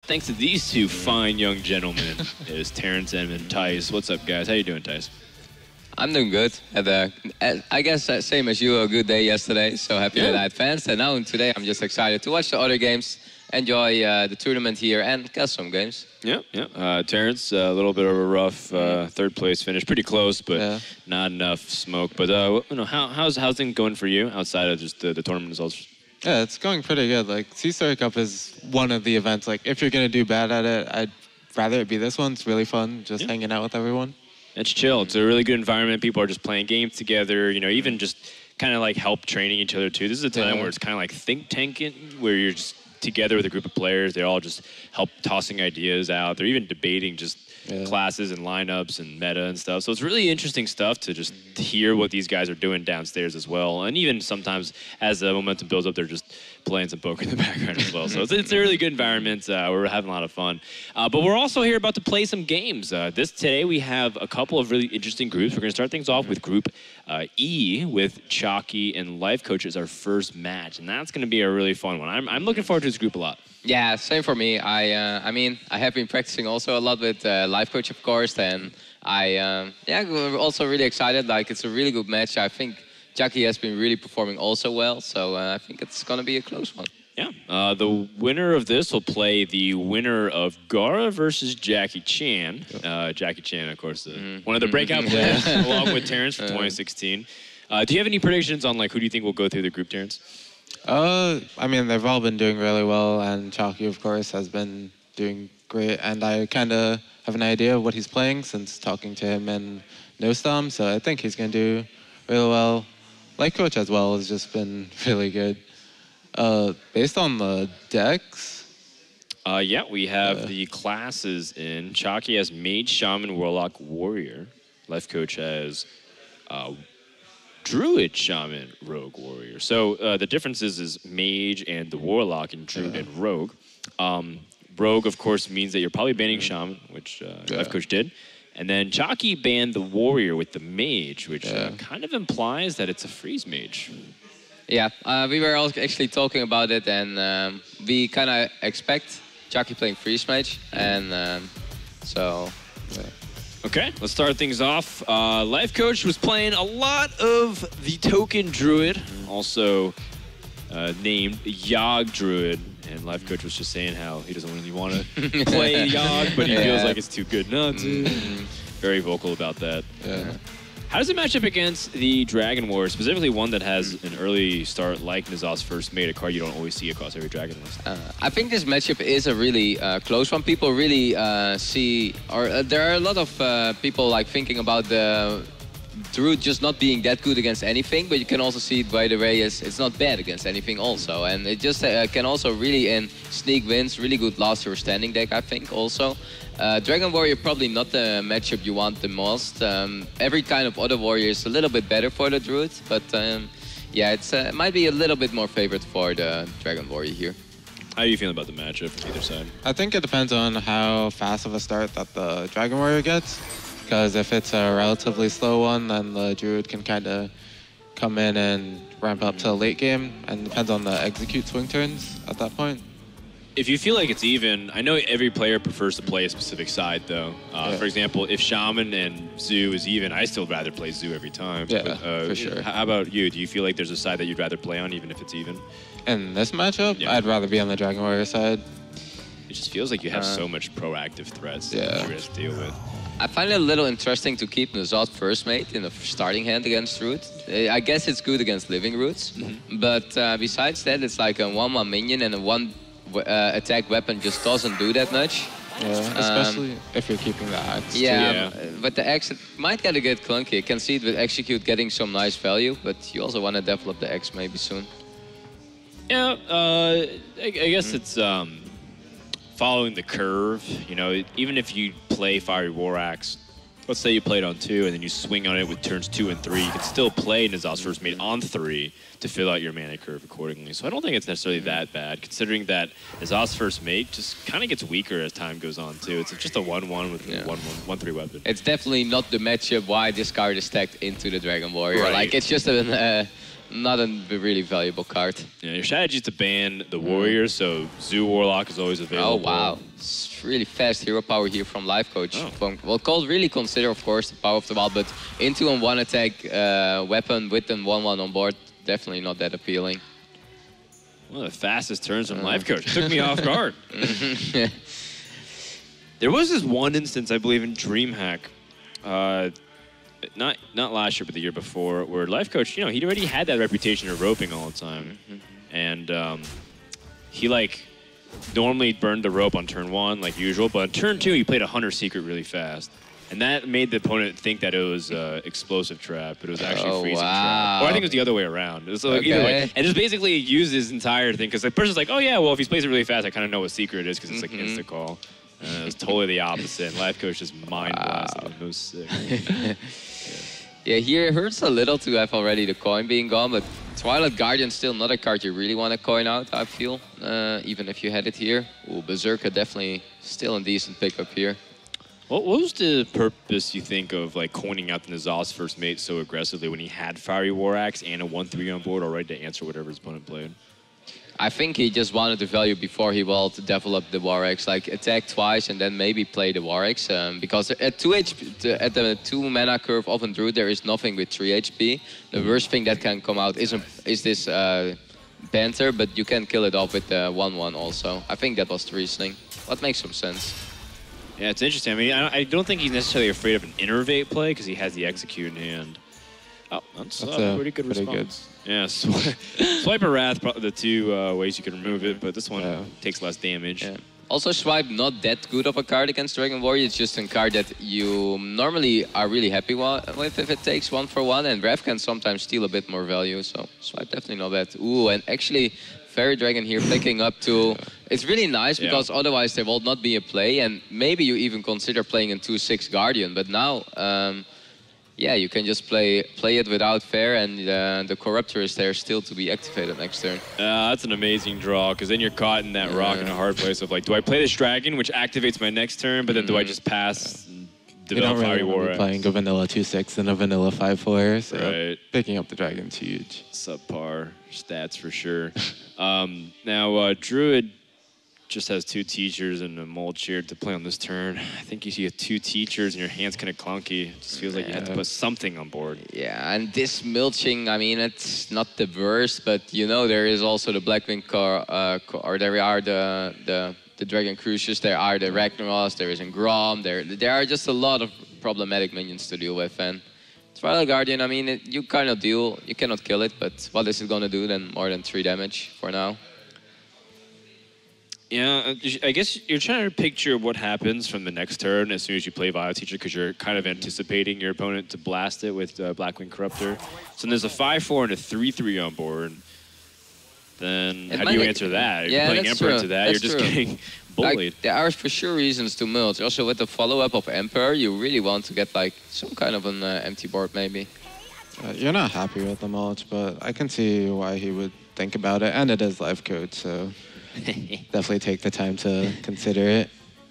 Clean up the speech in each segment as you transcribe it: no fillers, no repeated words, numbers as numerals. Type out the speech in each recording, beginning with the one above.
thanks to these two fine young gentlemen, is Terrence and Tice. What's up, guys? How you doing, Tice? I'm doing good. Had I guess same as you, a good day yesterday. So happy that I advanced. And now today I'm just excited to watch the other games, enjoy the tournament here, and catch some games. Yeah. Terrence, a little bit of a rough third place finish. Pretty close, but not enough smoke. But how's things going for you outside of just the tournament results? Yeah, it's going pretty good. Like, Sea-Story Cup is one of the events. Like, if you're going to do bad at it, I'd rather it be this one. It's really fun, just hanging out with everyone. It's chill. It's a really good environment. People are just playing games together, even just kind of like help training each other too. This is a time where it's kind of like think tanking, where you're just together with a group of players. They're all just help tossing ideas out. They're even debating just classes and lineups and meta and stuff. So it's really interesting stuff to just hear what these guys are doing downstairs as well. And even sometimes as the momentum builds up, they're just playing some poker in the background as well. So it's a really good environment. We're having a lot of fun. But we're also here about to play some games. Today we have a couple of really interesting groups. We're going to start things off with Group E with Chalky and Life Coach as our first match. And that's going to be a really fun one. I'm looking forward to this group a lot. Yeah, same for me. I mean, I have been practicing also a lot with Life Coach, of course, and we're also really excited. Like, it's a really good match. I think Jackie has been really performing also well, so I think it's gonna be a close one. Yeah, the winner of this will play the winner of Gara versus Jackie Chan. Jackie Chan, of course, one of the breakout players, along with Terrence from 2016. Do you have any predictions on like who do you think will go through the group, Terrence? I mean, they've all been doing really well, and Chalky, of course, has been doing great. And I kind of have an idea of what he's playing since talking to him and Nostam, so I think he's going to do really well. Life Coach as well has just been really good. Based on the decks? We have the classes in. Chalky has Mage, Shaman, Warlock, Warrior. Life Coach has Druid, Shaman, Rogue, Warrior. So the difference is Mage and the Warlock and Druid and Rogue. Rogue, of course, means that you're probably banning Shaman, which Life Coach did. And then Chalky banned the Warrior with the Mage, which kind of implies that it's a freeze Mage. Yeah, we were all actually talking about it, and we kind of expect Chalky playing freeze Mage, and so... Okay, let's start things off. Life Coach was playing a lot of the token Druid, also named Yogg Druid. And Life Coach was just saying how he doesn't really want to play Yogg, but he feels like it's too good not to. Very vocal about that. How does it match up against the Dragon Warrior, specifically one that has an early start like N'Zoth's First Mate, a card you don't always see across every Dragon list? I think this matchup is a really close one. People really see, or there are a lot of people like thinking about the Druid just not being that good against anything, but you can also see it by the way it's not bad against anything also. And it just can also really sneak wins, really good last year standing deck, I think also. Dragon Warrior probably not the matchup you want the most. Every kind of other warrior is a little bit better for the Druid, but it might be a little bit more favored for the Dragon Warrior here. How are you feeling about the matchup from either side? I think it depends on how fast of a start that the Dragon Warrior gets. Because if it's a relatively slow one, then the Druid can kind of come in and ramp up to the late game, and depends on the execute swing turns at that point. If you feel like it's even, I know every player prefers to play a specific side, though. For example, if Shaman and Zoo is even, I still rather play Zoo every time. Yeah, but, for sure. How about you? Do you feel like there's a side that you'd rather play on, even if it's even? In this matchup, I'd rather be on the Dragon Warrior side. It just feels like you have so much proactive threats that you have to deal with. I find it a little interesting to keep N'Zoth First Mate in the starting hand against Root. I guess it's good against Living Roots, but besides that, it's like a 1/1 minion and a 1 attack weapon just doesn't do that much. Yeah, especially if you're keeping the axe. But the axe might get a bit clunky. You can see it with Execute getting some nice value, but you also want to develop the axe maybe soon. Yeah, I guess it's following the curve. Even if you play Fiery War Axe, let's say you play it on 2 and then you swing on it with turns 2 and 3, you can still play N'Zoth's First Mate on 3 to fill out your mana curve accordingly. So I don't think it's necessarily that bad, considering that N'Zoth's First Mate just kind of gets weaker as time goes on too. It's just a 1/1 with a 1/3 weapon. It's definitely not the matchup why this card is stacked into the Dragon Warrior. Right. Like, it's just a not a really valuable card. Yeah, your strategy is to ban the warriors, so Zoo Warlock is always Oh, available. wow. It's really fast hero power here from Life Coach. Oh. Well, Cold really consider, of course, the power of the wild, but into a one attack weapon with an 1/1 on board, definitely not that appealing. One of the fastest turns from Life Coach. Took me off guard. There was this one instance, I believe, in DreamHack, not last year, but the year before, where Life Coach, you know, he already had that reputation of roping all the time, and he like normally burned the rope on turn 1 like usual, but on turn 2 he played a Hunter Secret really fast, and that made the opponent think that it was explosive trap, but it was actually Oh, freezing wow. trap. Or I think it was the other way around. It was like either way, Okay. and just basically used his entire thing because the person's like, oh yeah, well if he plays it really fast, I kind of know what secret it is because it's like insta call. It was totally the opposite. Life Coach just mind blasted him. It was sick. Yeah, here it hurts a little to have already the coin being gone, but Twilight Guardian still not a card you really want to coin out, I feel, even if you had it here. Ooh, Berserker definitely still a decent pickup here. What was the purpose, you think, of like coining out the N'Zoth's first mate so aggressively when he had Fiery War Axe and a 1/3 on board already to answer whatever his opponent played? I think he just wanted the value before he will to develop the War Axe, like attack twice and then maybe play the War Axe. Because at 2 HP, at the 2 mana curve of a Druid, there is nothing with 3 HP. The worst thing that can come out is this Panther, but you can kill it off with the 1/1 also. I think that was the reasoning. That makes some sense. Yeah, it's interesting. I mean, I don't think he's necessarily afraid of an Innervate play because he has the Execute in hand. Oh, that's a pretty good response. Yeah, Swiper Wrath, probably the two ways you can remove it, but this one takes less damage. Yeah. Also, Swipe not that good of a card against Dragon Warrior. It's just a card that you normally are really happy with if it takes 1 for 1, and Rev can sometimes steal a bit more value. So Swipe definitely not bad. Ooh, and actually Fairy Dragon here picking up to... It's really nice because otherwise there will not be a play, and maybe you even consider playing in 2/6 Guardian, but now... yeah, you can just play it without Fair, and the Corruptor is there still to be activated next turn. That's an amazing draw, because then you're caught in that rock in a hard place of like, do I play this Dragon, which activates my next turn, but then do I just pass and develop Fiery War Axe? Playing a vanilla 2/6 and a vanilla 5/4, so Right. picking up the Dragon's huge. Subpar stats for sure. Now, Druid just has 2 teachers and a mulch here to play on this turn. I think you see 2 teachers and your hand's kind of clunky. It just feels like you have to put something on board. Yeah, and this mulching, I mean, it's not the worst, but you know, there is also the Blackwing or there are the Dragon Crucius, there are the Ragnaros, there is Grom, there are just a lot of problematic minions to deal with, and Twilight Guardian, I mean, you cannot kill it, but what is it gonna do then? More than 3 damage for now. Yeah, I guess you're trying to picture what happens from the next turn as soon as you play Vile Teacher, because you're kind of anticipating your opponent to blast it with Blackwing Corruptor. So there's a 5/4 and a 3/3 on board. Then how do you answer that? If you're playing Emperor into that, you're just getting bullied. Like, there are for sure reasons to mulch. Also, with the follow-up of Emperor, you really want to get like some kind of an empty board, maybe. You're not happy with the mulch, but I can see why he would think about it, and it is Life Coach, so definitely take the time to consider it.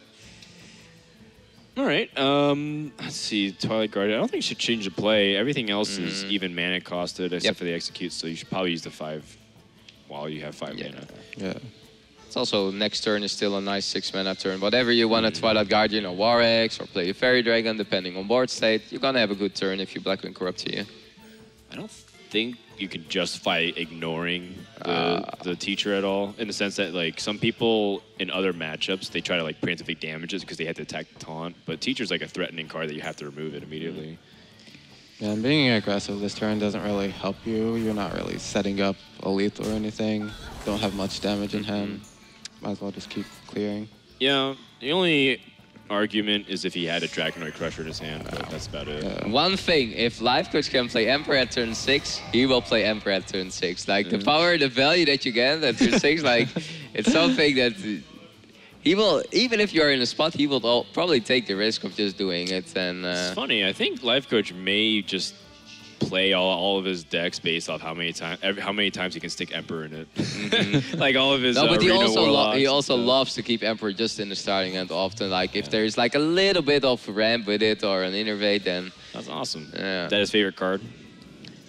All right. Let's see. Twilight Guardian. I don't think you should change the play. Everything else is even mana costed except for the Execute, so you should probably use the 5 while you have 5 mana. Yeah. It's also next turn is still a nice 6 mana turn. Whatever you want, a Twilight Guardian or War Axe or play a Fairy Dragon, depending on board state, you're gonna have a good turn if you Blackwing Corrupt here. I don't think you can justify ignoring the teacher at all, in the sense that like some people in other matchups they try to like preemptively damage it because they had to attack the taunt, but teacher's like a threatening card that you have to remove it immediately. Yeah, and being aggressive this turn doesn't really help you. You're not really setting up a lethal or anything. Don't have much damage in hand. Might as well just keep clearing. Yeah, the only argument is if he had a Dragonoid Crusher in his hand, but that's about it. One thing, if Life Coach can play Emperor at turn 6, he will play Emperor at turn 6. Like, the power, the value that you get at turn 6, like, it's something that he will, even if you're in a spot, he will probably take the risk of just doing it. And it's funny, I think Life Coach may just play all of his decks based off how many times he can stick Emperor in it. Like all of his but he Arena also loves to keep Emperor just in the starting end often. Like if there's like a little bit of ramp with it or an innervate, then that's awesome. Yeah. Is that his favorite card?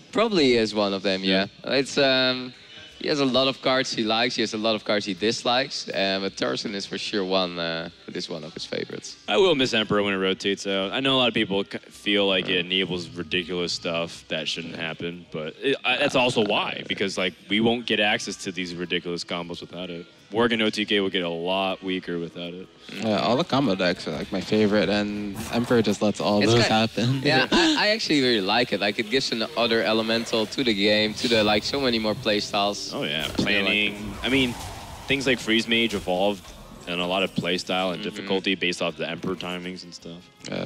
Probably is one of them, yeah. It's he has a lot of cards he likes, he has a lot of cards he dislikes, but Tarzan is for sure one of his favorites. I will miss Emperor when it rotates out. I know a lot of people feel like it enables ridiculous stuff that shouldn't happen, but that's also why, because like we won't get access to these ridiculous combos without it. Worgen OTK will get a lot weaker without it. All the combo decks are like my favorite, and Emperor just lets all those happen. Yeah, I actually really like it. Like it gives another elemental to the game, to the like so many more playstyles. Oh yeah, planning. I mean, things like Freeze Mage evolved and a lot of playstyle and difficulty based off the Emperor timings and stuff. Yeah.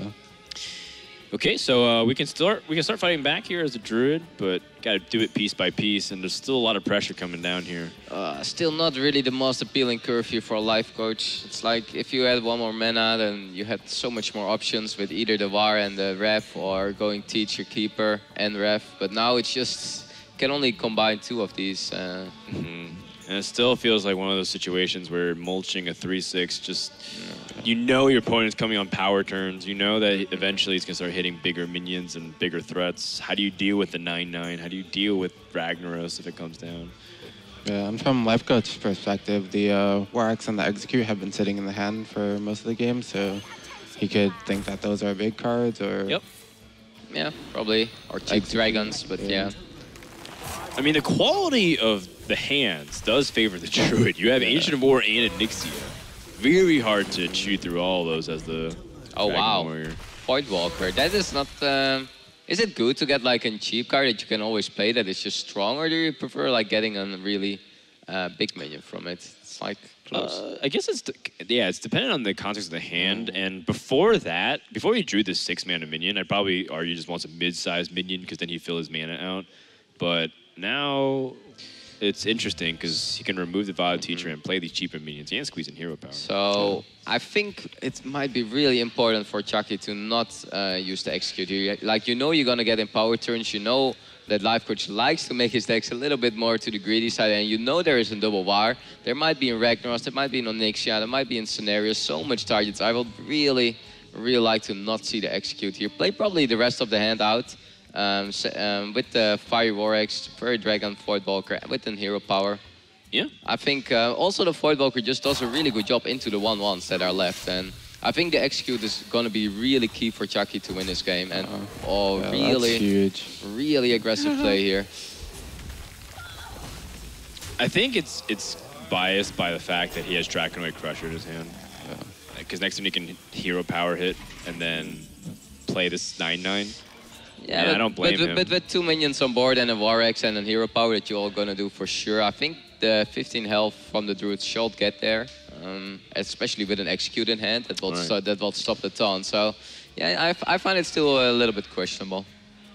Okay, so we can start fighting back here as a druid, but gotta do it piece by piece, and there's still a lot of pressure coming down here. Still not really the most appealing curve here for a life coach. It's like if you had one more mana, then you had so much more options with either the Var and the Ref, or going Teacher, Keeper, and Ref. But now it's just can only combine two of these. And it still feels like one of those situations where mulching a 3/6 just, you know your opponent's coming on power turns. You know that eventually he's going to start hitting bigger minions and bigger threats. How do you deal with the 9/9? How do you deal with Ragnaros if it comes down? Yeah, and from life coach perspective, the Warax and the Execute have been sitting in the hand for most of the game, so he could think that those are big cards, or... Yep. Yeah, probably. Or cheap dragons, but yeah. I mean, the quality of the hands does favor the Druid. You have Ancient of War and Onyxia. Very hard to chew through all those as the Dragon Warrior. Voidwalker. That is not... is it good to get like a cheap card that you can always play that is just strong, or do you prefer like getting a really big minion from it? It's like close. I guess it's dependent on the context of the hand. And before that, before he drew this 6-mana minion, I'd probably argue just wants a mid-sized minion because then he'd fill his mana out. But now it's interesting because he can remove the Vile Teacher and play these cheaper minions and squeeze in hero power. So I think it might be really important for Chucky to not use the Execute here. Like, you know you're going to get in power turns. You know that Life Coach likes to make his decks a little bit more to the greedy side. And you know there is a double War. There might be in Ragnaros. There might be in Onyxia. There might be in Scenarios. So much targets. I would really like to not see the Execute here. Play probably the rest of the hand out. With the Fire Warax, Fairy Dragon, Voidwalker, with an hero power. Yeah. I think also the Voidwalker just does a really good job into the 1/1s that are left. And I think the Execute is going to be really key for Chucky to win this game. And that's huge. Really aggressive play here. I think it's biased by the fact that he has Draconoid Crusher in his hand. Because next time he can hero power hit and then play this 9/9. Yeah, I don't blame him. But with 2 minions on board and a Warax and a hero power that you're all going to do for sure, I think the 15 health from the Druid should get there, especially with an Execute in hand that will, stop the taunt. So, yeah, I find it still a little bit questionable.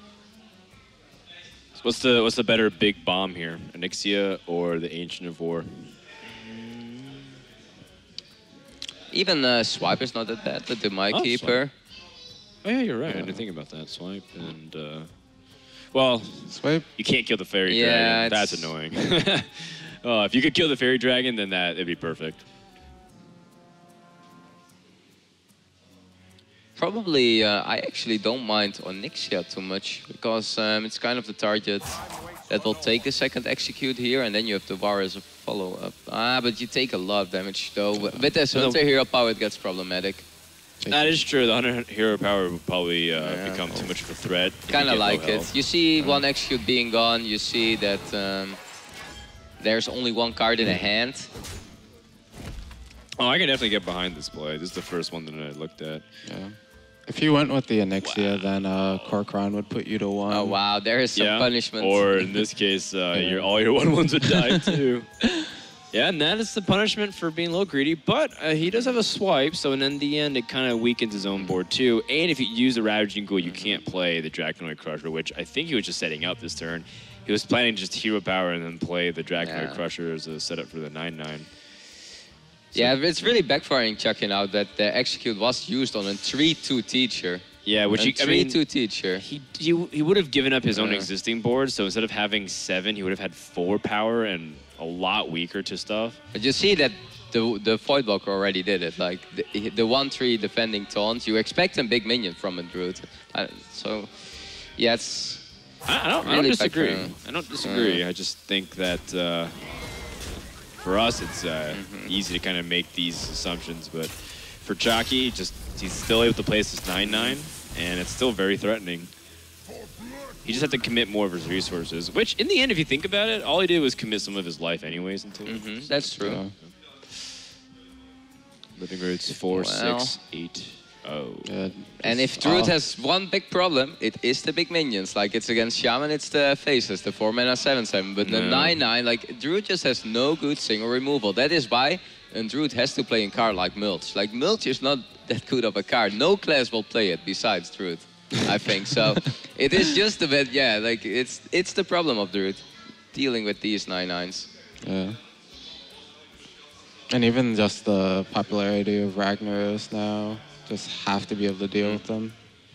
So what's the better big bomb here, Onyxia or the Ancient of War? Even Swipe is not that bad with the Mind Keeper. Oh yeah, you're right. I didn't think about that. Swipe and well, Swipe. You can't kill the Fairy Dragon. That's annoying. If you could kill the Fairy Dragon, then it'd be perfect. Probably, I actually don't mind Onyxia too much because it's kind of the target that will take the second Execute here, and then you have the Var as a follow-up. But you take a lot of damage though. With the Hunter hero power, it gets problematic. That is true. The Hunter hero power would probably become too much of a threat. Kind of like it. You see one Execute being gone. You see that there's only one card in the hand. Oh, I can definitely get behind this play. This is the first one that I looked at. Yeah. If you went with the Onyxia, then Kor'kron would put you to 1. Oh wow, there is some punishment. Or in this case, all your 1/1s would die too. Yeah, and that is the punishment for being a little greedy, but he does have a swipe, so in the end, it kind of weakens his own board too. And if you use the Ravaging Ghoul, you can't play the Draconoid Crusher, which I think he was just setting up this turn. He was planning to just hero power and then play the Draconoid Crusher as a setup for the 9/9. So yeah, it's really backfiring Chucky now that the Execute was used on a 3/2 Teacher. Yeah, which I mean, 3/2 Teacher. He would have given up his own existing board, so instead of having 7, he would have had 4 power and a lot weaker to stuff. But you see that the Voidwalker already did it. Like the 1/3 defending taunt, you expect a big minion from a Druid. So yeah, I don't Really disagree. background. I don't disagree. I just think that for us, it's easy to kind of make these assumptions. But for Jockey, he's still able to place his 9-9, and it's still very threatening. He just had to commit more of his resources, which in the end, if you think about it, all he did was commit some of his life anyways into it. That's true. Yeah. Living Roots 4, Well. 6, 8. Oh. Yeah, And if just Druid off. has one big problem, it is the big minions. Like, it's against Shaman, it's the faces, the 4-mana 7/7. But the No. 9/9, like, Druid just has no good single removal. That is why Druid has to play a card like Mulch. Like, Mulch is not that good of a card. No class will play it besides Druid, I think. So it is just a bit, yeah, like, it's the problem of Druid, dealing with these 9/9s. Yeah. And even just the popularity of Ragnaros now, just have to be able to deal with them.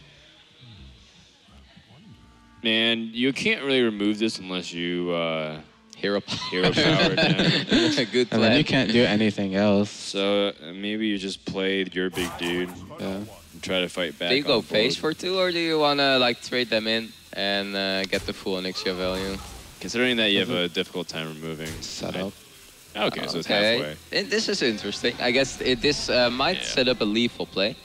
Man, you can't really remove this unless you Hero hero power it down. Good And then plan. you can't do anything else. So maybe you just play your big dude Yeah. and try to fight back. Do you go on board. face for 2, or do you want to, like, trade them in and get the full Onyxia value? Considering that you have a difficult time removing. Set right? up. Okay, so it's halfway. And this is interesting. I guess this might Yeah. set up a lethal play.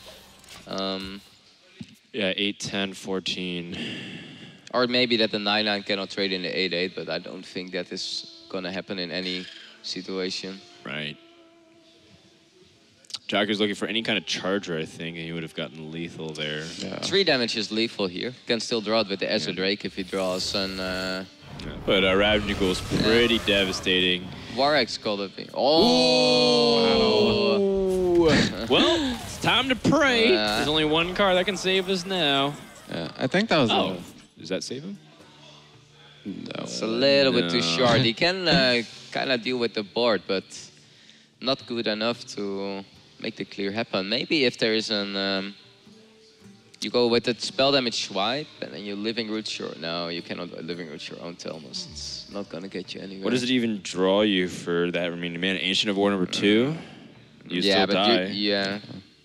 Yeah, 8, 10, 14. Or maybe that the 9/9 cannot trade in the 8/8, but I don't think that is going to happen in any situation. Right. Jocker's looking for any kind of charger, I think, and he would have gotten lethal there. Yeah. 3 damage is lethal here. Can still draw it with the Ezra Drake if he draws an But Ravnugul's pretty devastating. Warx called it. Oh! Well, it's time to pray. Uh. There's only one card that can save us now. Yeah. I think that was. Oh, does that save him? No. It's a little bit too No. short. He can kind of deal with the board, but not good enough to make the clear happen. Maybe if there is an... you go with the spell damage swipe, and then you Living Root short. No, you cannot Living Root your own Telmus. It's not going to get you anywhere. What does it even draw you for that remaining mana? Ancient of War number 2? You yeah, still but die. yeah.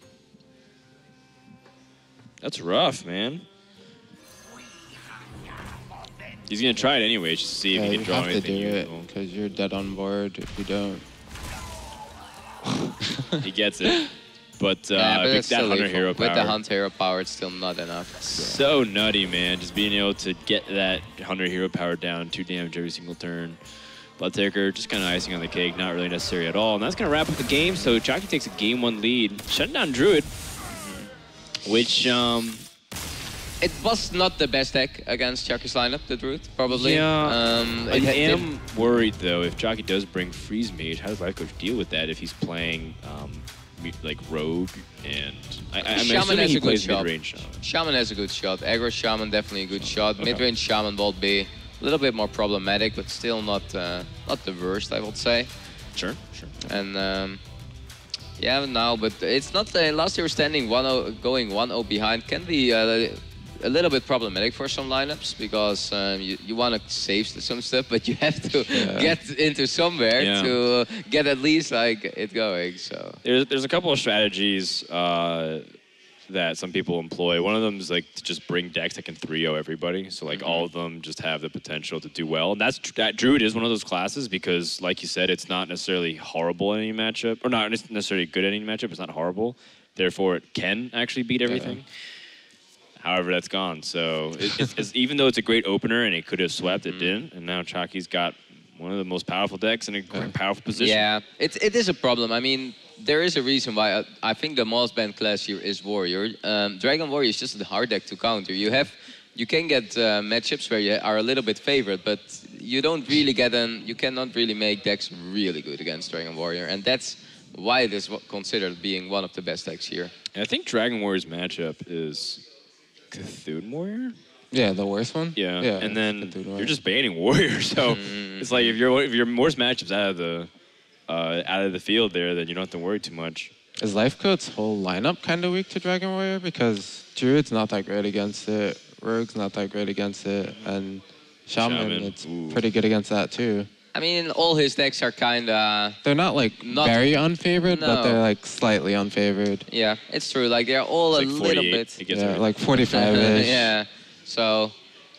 That's rough, man. He's gonna try it anyway, just to see if Yeah, he you can draw have to anything do it useful. because you're dead on board if you don't. He gets it. But, Yeah, but pick it's that still Hunter lethal. Hero With the power. Hunt Hero power, it's still not enough. So nutty, man. Just being able to get that Hunter Hero power down, 2 damage every single turn. Bloodtaker, just kind of icing on the cake, not really necessary at all. And that's going to wrap up the game. So Jockey takes a game 1 lead, shutting down Druid, which, It was not the best deck against Chucky's lineup, the Druid, probably. yeah. I it am worried, though, if Jockey does bring Freeze Mage, how does Life Coach deal with that if he's playing, like, Rogue and... I'm Shaman assuming has he a good plays shot. mid-range. Shaman has a good shot. Aggro Shaman, definitely a good shot. Okay. Mid-range Shaman will be a little bit more problematic, but still not not the worst, I would say. Sure, sure. And yeah, now, but it's not last year standing 1-0, going 1-0 behind can be a little bit problematic for some lineups because you want to save some stuff, but you have to get into somewhere Yeah. to get at least like it going. So There's a couple of strategies that some people employ. One of them is like to just bring decks that can 3-0 everybody. So like all of them just have the potential to do well. And that Druid is one of those classes because, like you said, it's not necessarily horrible in any matchup, or not necessarily good in any matchup. It's not horrible. Therefore, it can actually beat everything. However, that's gone. So it's even though it's a great opener and it could have swept, it didn't. And now Chalky's got one of the most powerful decks in a powerful position. yeah, it is a problem. I mean, there is a reason why I think the most banned class here is Warrior. Dragon Warrior is just a hard deck to counter. You can get matchups where you are a little bit favored, but you don't really you cannot really make decks really good against Dragon Warrior, and that's why it is considered being one of the best decks here. And I think Dragon Warrior's matchup is Cthulhu Warrior. Yeah, the worst one. Yeah, and then Cthulhu you're Warrior. just banning Warrior, so it's like if your worst matchups out of the field there, then you don't have to worry too much. Is Life Code's whole lineup kind of weak to Dragon Warrior? Because Druid's not that great against it, Rogue's not that great against it, and Shaman, it's ooh. pretty good against that too. I mean, all his decks are kind of... They're not like Not- very unfavored, but No. they're like slightly unfavored. Yeah, it's true. Like, they're all It's a like little 48. bit... It gets Yeah, everything. like 45-ish. yeah, so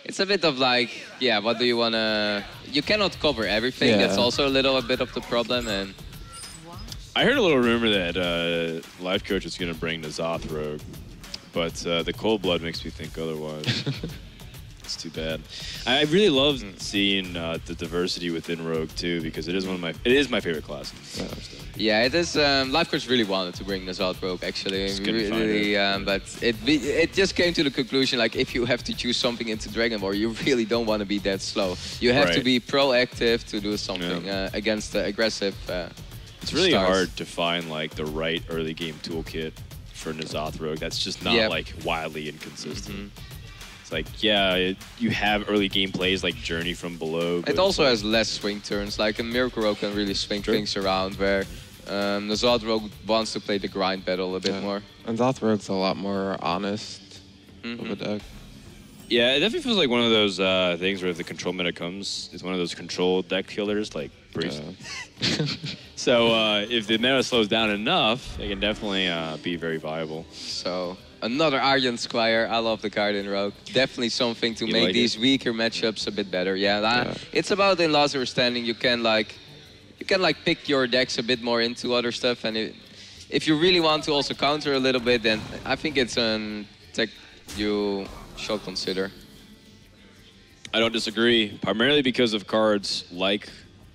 it's a bit of like, yeah, what do you want to... You cannot cover everything. Yeah. That's also a little bit of the problem. And I heard a little rumor that Life Coach is going to bring N'Zoth Rogue, but the Cold Blood makes me think otherwise. It's too bad. I really love seeing the diversity within Rogue too, because it is my favorite class. yeah, it is. Life Coach really wanted to bring N'Zoth Rogue, actually. Just couldn't find Really, but it just came to the conclusion, like, if you have to choose something into Dragon Ball, you really don't want to be that slow. You have to Right. be proactive to do something against the aggressive. It's really stars. hard to find like the right early game toolkit for N'Zoth Rogue. That's just not Yep. like wildly inconsistent. It's like, yeah, you have early game plays like Journey from Below. but It it's also like- has less swing turns. Like a Miracle Rogue can really swing True. things around, where N'Zoth Rogue wants to play the grind battle a bit more. And Zoth Rogue's a lot more honest of a deck. Yeah, it definitely feels like one of those things where if the control meta comes, it's one of those control deck killers like Priest. So if the meta slows down enough, it can definitely be very viable. So another Argent Squire. I love the card in Rogue. Definitely something to You make like these it? weaker matchups a bit better. Yeah, Yeah. it's about in Lazarus Standing. You can pick your decks a bit more into other stuff, and if you really want to also counter a little bit, then I think it's a tech you should consider. I don't disagree, primarily because of cards like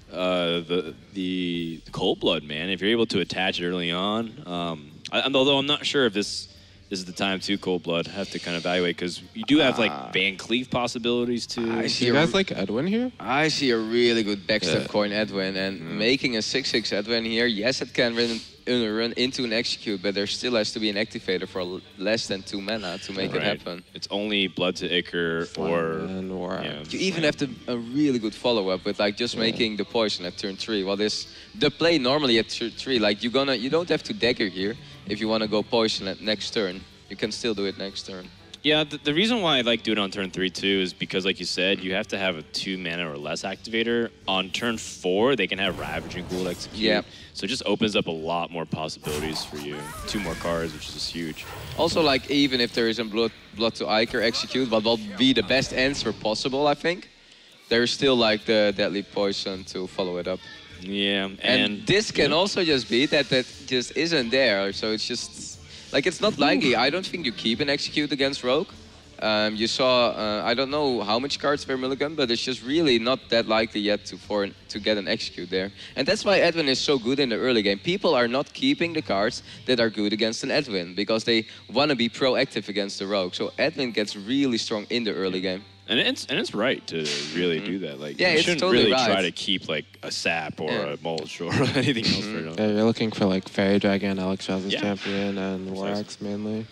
the Cold Blood, man. If you're able to attach it early on, although I'm not sure if this is the time to Cold Blood. I have to kind of evaluate because you do have like Van Cleef possibilities too. I Do see you a- guys like Edwin here? I see a really good backstep Yeah. coin Edwin, and making a 6/6 Edwin here, yes, it can run into an execute, but there still has to be an activator for less than 2 mana to make it Right. happen. It's only Blood to Ichor or and War. yeah, You even have to a really good follow-up with like just making the poison at turn 3. What is the play normally at turn 3? Like you don't have to dagger here if you want to go poison at next turn. You can still do it next turn. Yeah, the reason why I like doing it on turn 3 too is because, like you said, you have to have a 2 mana or less activator. On turn 4, they can have Ravaging Ghoul execute. Yep. So it just opens up a lot more possibilities for you. 2 more cards, which is just huge. Also, like even if there isn't blood to Iker execute, what will be the best answer possible, I think. There's still like the deadly poison to follow it up. Yeah, And this can also just be that just isn't there. So it's just like it's not likely. I don't think you keep an execute against Rogue. You saw I don't know how much cards were Milligan, but it's just really not that likely yet to get an execute there. And that's why Edwin is so good in the early game. People are not keeping the cards that are good against an Edwin because they want to be proactive against the Rogue. So Edwin gets really strong in the early game. And it's right to really do that. Like, Yeah, you it's shouldn't totally really right. try to keep like a sap or Yeah. a mulch or anything else for it. Yeah, you're looking for like Fairy Dragon, Alex Shaw's Yeah. champion, and Warax mainly.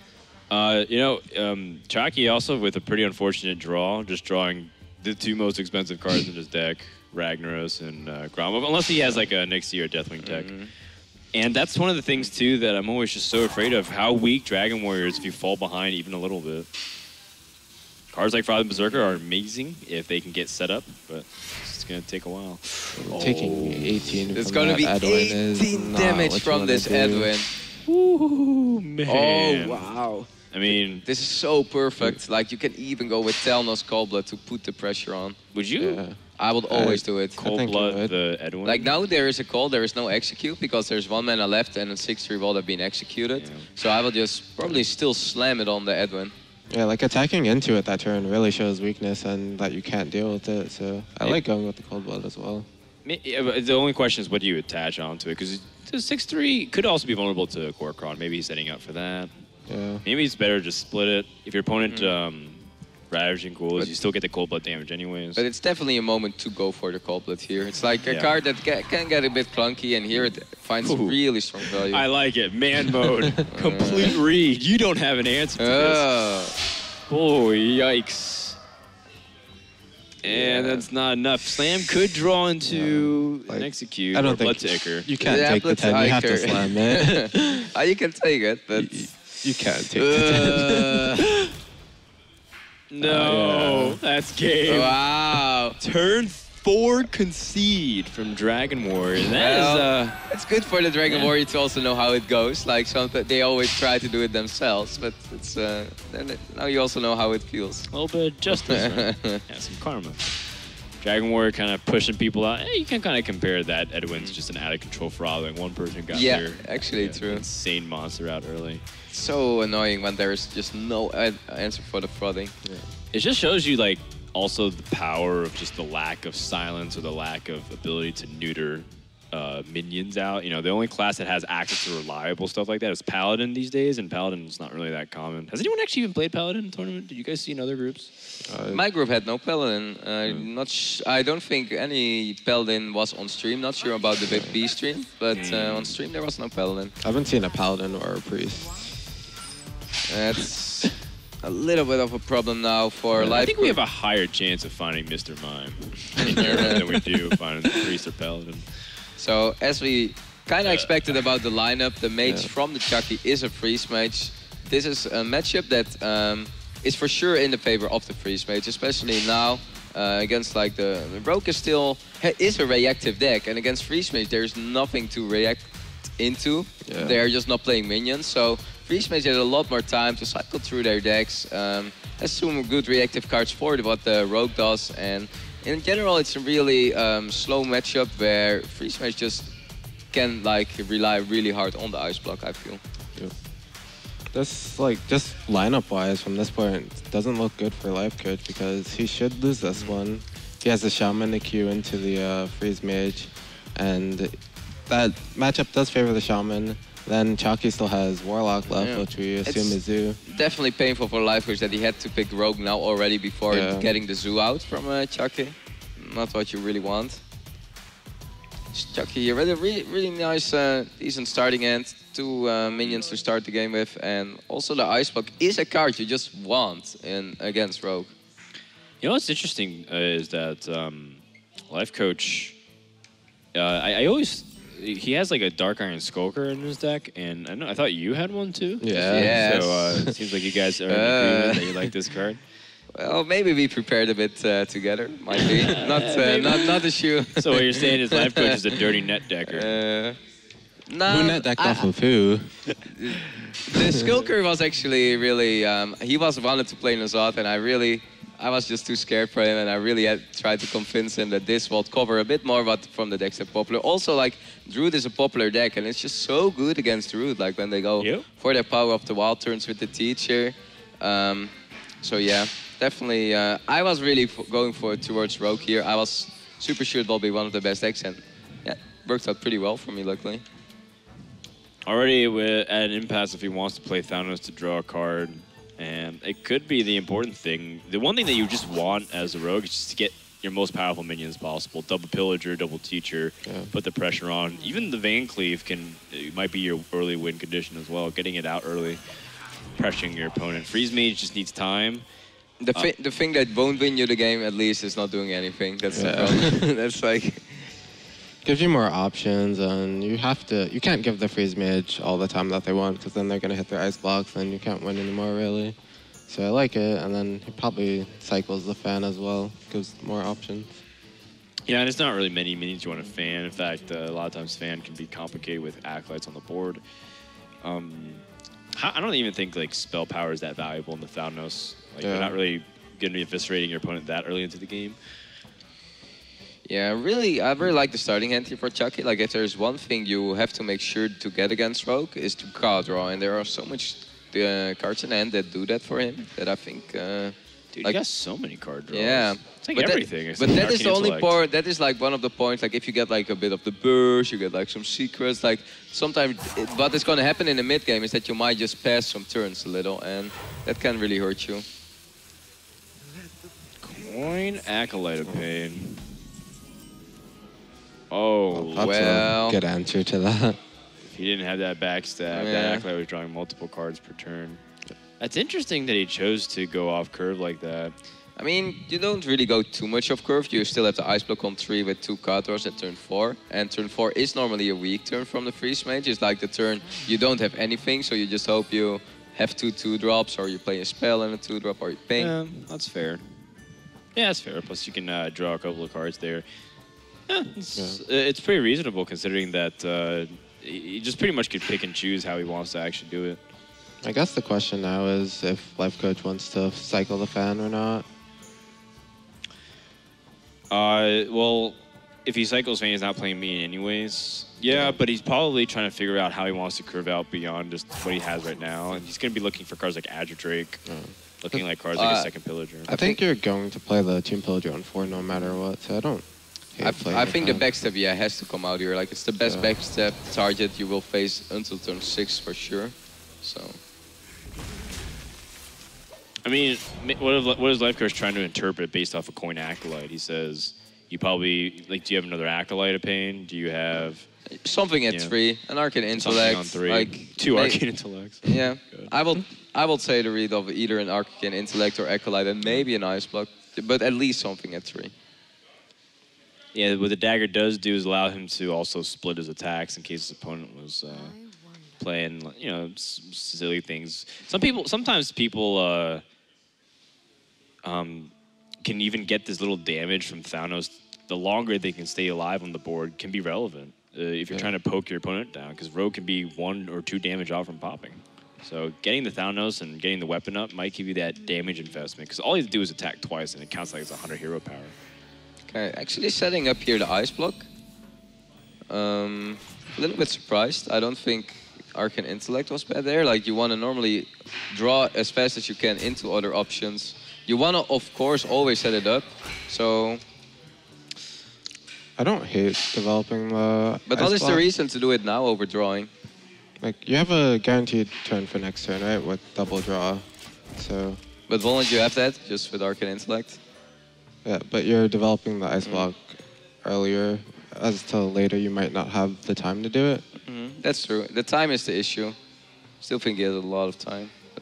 Chalky also with a pretty unfortunate draw, just drawing the 2 most expensive cards in his deck, Ragnaros and Gromov, unless he has like a Nixie or Deathwing tech. And that's one of the things too that I'm always just so afraid of, how weak Dragon Warriors if you fall behind even a little bit. Cards like Father Berserker are amazing if they can get set up, but it's going to take a while. Taking 18 It's from going to that be Edwin is 18 not damage what you from wanna this do. Edwin. Ooh, man. Oh, wow. I mean, This is so perfect. Like, you can even go with Telnos Cold Blood to put the pressure on. would you Yeah. I would always do it. Cold think you Blood would. the Edwin? Like, now there is a call, there is no execute, because there's 1 mana left and a 6/3 will have been executed. Yeah. So I will just probably still slam it on the Edwin. Yeah, like attacking into it that turn really shows weakness and that you can't deal with it. So I Yeah. like going with the Cold Blood as well. Yeah, but the only question is what do you attach onto it? Because the 6/3 could also be vulnerable to Korkron. Maybe he's setting up for that. Yeah. Maybe it's better to just split it. If your opponent Ravaging Ghouls, But- you still get the Cold Blood damage anyways. But it's definitely a moment to go for the Cold Blood here. It's like a Yeah. card that can get a bit clunky, and here it finds Ooh. really strong value. I like it. Man mode. Complete read. You don't have an answer to this. Oh, yikes. And Yeah. that's not enough. Slam could draw into Like, an execute I or don't Blood think Ticker. you can't Yeah, take the Blood 10. You have to Tiger. slam it. You can take it, but You can't take the 10. No, Yeah. that's game. wow. Turn 4. 4 concede from Dragon Warrior. That is, it's good for the Dragon yeah. Warrior to also know how it goes. Like they always try to do it themselves, but it's now you also know how it feels. a little bit of justice, right? Yeah, some karma. Dragon Warrior kind of pushing people out. You can kind of compare that. Edwin's just an out-of-control throttling. One person got their actually true. insane monster out early. So annoying when there's just no answer for the flooding. Yeah. It just shows you, like, also the power of just the lack of silence or the lack of ability to neuter minions out. You know, the only class that has access to reliable stuff like that is Paladin these days, and Paladin's not really that common. Has anyone actually even played Paladin in a tournament? Did you guys see in other groups? My group had no Paladin. I don't think any Paladin was on stream. Not sure about the VIP stream, but on stream there was no Paladin. I haven't seen a paladin or a priest. That's a little bit of a problem now for live. I think we have a higher chance of finding Mr. Mime than we do finding the priest or Paladin. So as we kind of expected about the lineup, the mage from the Chucky is a freeze mage. This is a matchup that is for sure in the favor of the freeze mage, especially now against like the rogue is a reactive deck, and against freeze mage there's nothing to react into. Yeah. They're just not playing minions, so freeze mage has a lot more time to cycle through their decks. Has some good reactive cards for what the rogue does, and in general it's a really slow matchup where freeze mage just can like rely really hard on the ice block, I feel. Yeah. This, like, just lineup-wise, from this point, doesn't look good for Life Coach because he should lose this one. He has the Shaman to queue into the Freeze Mage, and that matchup does favor the Shaman. Then Chalky still has Warlock left, which we assume is Zoo. Definitely painful for Life Coach that he had to pick Rogue now already before getting the Zoo out from Chalky. Not what you really want. Chucky here with a really nice, decent starting end. 2 minions to start the game with, and also the Ice Block is a card you just want against Rogue. You know what's interesting is that Life Coach, he has like a Dark Iron Skulker in his deck, and I thought you had one too. Yeah. Yes. So it seems like you guys are in agreement that you like this card. Well, maybe we prepared a bit together. Might be not a shoe. So what you're saying is Life Coach is a dirty net decker. No, Who net decked off of who? The Skulker was actually really. He wanted to play Nazat, and I was just too scared for him, and I really had tried to convince him that this will cover a bit more from the decks that are popular. Also, like, Druid is a popular deck, and it's just so good against Druid, like when they go for their Power of the Wild turns with the Teacher. So yeah, definitely. I was really going towards Rogue here. I was super sure it will be one of the best decks, and yeah, worked out pretty well for me, luckily. Already at an impasse if he wants to play Thanos to draw a card. And it could be the important thing. The one thing that you just want as a rogue is just to get your most powerful minions possible. Double Pillager, double Teacher, put the pressure on. Even the Van Cleave it might be your early win condition as well. Getting it out early, pressuring your opponent. Freeze Mage just needs time. The thing that won't win you the game at least is not doing anything. That's the problem. That's like... Gives you more options, and you can't give the Freeze Mage all the time that they want, because then they're going to hit their ice blocks, and you can't win anymore, really. So I like it, and then he probably cycles the Fan as well, gives more options. Yeah, and it's not really many minions you want to Fan. In fact, a lot of times Fan can be complicated with Acolytes on the board. I don't even think like Spell Power is that valuable in the Thanos. Like, you're not really going to be eviscerating your opponent that early into the game. Yeah, I really like the starting hand here for Chucky. Like, if there's one thing you have to make sure to get against Rogue is to card draw, and there are so much cards in hand that do that for him that I think. Dude, like, you got so many card draws. Yeah, it's like everything. But that is the only part. That is like one of the points. Like, if you get like a bit of the burst, you get like some secrets. Like, sometimes what is going to happen in the mid game is that you might just pass some turns a little, and that can really hurt you. Coin Acolyte of Pain. Oh, That's well. a good answer to that. If he didn't have that backstab, that Acolyte was drawing multiple cards per turn. That's interesting that he chose to go off curve like that. I mean, you don't really go too much off curve. You still have the Ice Block on 3 with 2 card draws at turn 4. And turn 4 is normally a weak turn from the Freeze Mage. It's like the turn you don't have anything, so you just hope you have 2 2-drops, or you play a spell and a 2-drop, or you ping. Yeah, that's fair. Yeah, that's fair. Plus, you can draw a couple of cards there. Yeah, it's pretty reasonable considering that he just pretty much could pick and choose how he wants to actually do it. I guess the question now is if Life Coach wants to cycle the fan or not. Well, if he cycles fan, he's not playing me anyways. Yeah, but he's probably trying to figure out how he wants to curve out beyond just what he has right now. And he's going to be looking for cards like Azure Drake, looking like cards like a second Pillager. I think you're going to play the Tomb Pillager on 4 no matter what, so I don't I think the backstab, yeah, has to come out here. Like, it's the best backstab target you will face until turn 6 for sure. So. I mean, what is Life Coach trying to interpret based off a coin Acolyte? He says, you probably, like, do you have another Acolyte of Pain? Do you have... Something at 3, an Arcane Intellect. On 3. Like, 2 Arcane Intellects. Yeah. Good. I will say the read of either an Arcane Intellect or Acolyte and maybe an Ice Block, but at least something at 3. Yeah, what the dagger does do is allow him to also split his attacks in case his opponent was playing, you know, silly things. Sometimes people can even get this little damage from Thanos. The longer they can stay alive on the board can be relevant if you're trying to poke your opponent down, because Rogue can be 1 or 2 damage off from popping. So getting the Thanos and getting the weapon up might give you that damage investment, because all you have to do is attack twice and it counts like it's 100 hero power. Okay, actually setting up here the Ice Block. A little bit surprised. I don't think Arcane Intellect was bad there. Like, you want to normally draw as fast as you can into other options. You want to, of course, always set it up. So... I don't hate developing the But what is the reason to do it now over drawing? Like, you have a guaranteed turn for next turn, right? With double draw, so... But won't you have that, just with Arcane Intellect? Yeah, but you're developing the Ice Block earlier. As till later, you might not have the time to do it. That's true. The time is the issue. Still think he has a lot of time. But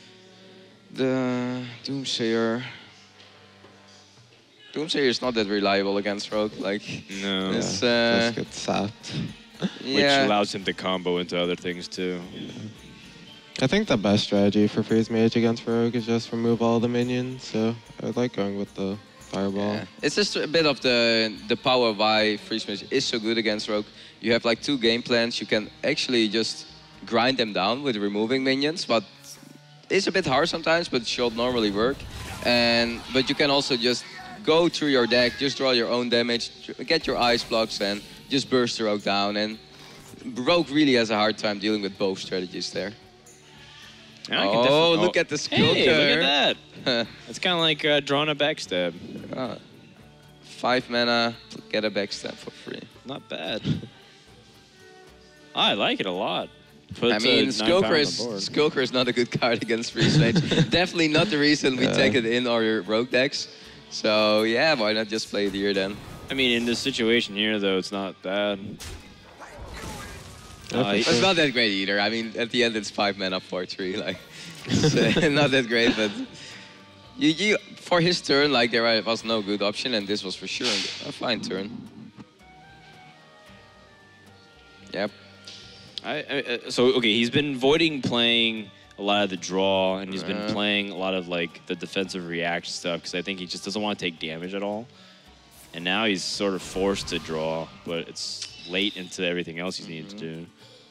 the Doomsayer... Doomsayer is not that reliable against Rogue. Like, No. it's, Just get sapped. Which allows him to combo into other things too. I think the best strategy for Freeze Mage against Rogue is just remove all the minions, so I would like going with the Fireball. Yeah. It's just a bit of the power of why Freeze Mage is so good against Rogue. You have like 2 game plans. You can actually just grind them down with removing minions, but it's a bit hard sometimes, but it should normally work. But you can also just go through your deck, just draw your own damage, get your Ice Blocks, and just burst the Rogue down. And Rogue really has a hard time dealing with both strategies there. Oh, look at the Skulker. Hey, look at that. It's kind of like drawing a backstab. 5 mana, get a backstab for free. Not bad. I like it a lot. I mean, Skulker is not a good card against Freeze Mage. Definitely not the reason we take it in our Rogue decks. So yeah, why not just play it here then? I mean, in this situation here, though, it's not bad. It's not that great either. I mean, at the end, it's 5 mana for 3. Like, not that great, but for his turn, like, there was no good option, and this was for sure a fine turn. Yep. So okay, he's been avoiding playing a lot of the draw, and he's been playing a lot of like the defensive react stuff because I think he just doesn't want to take damage at all. And now he's sort of forced to draw, but it's late into everything else he's needed to do.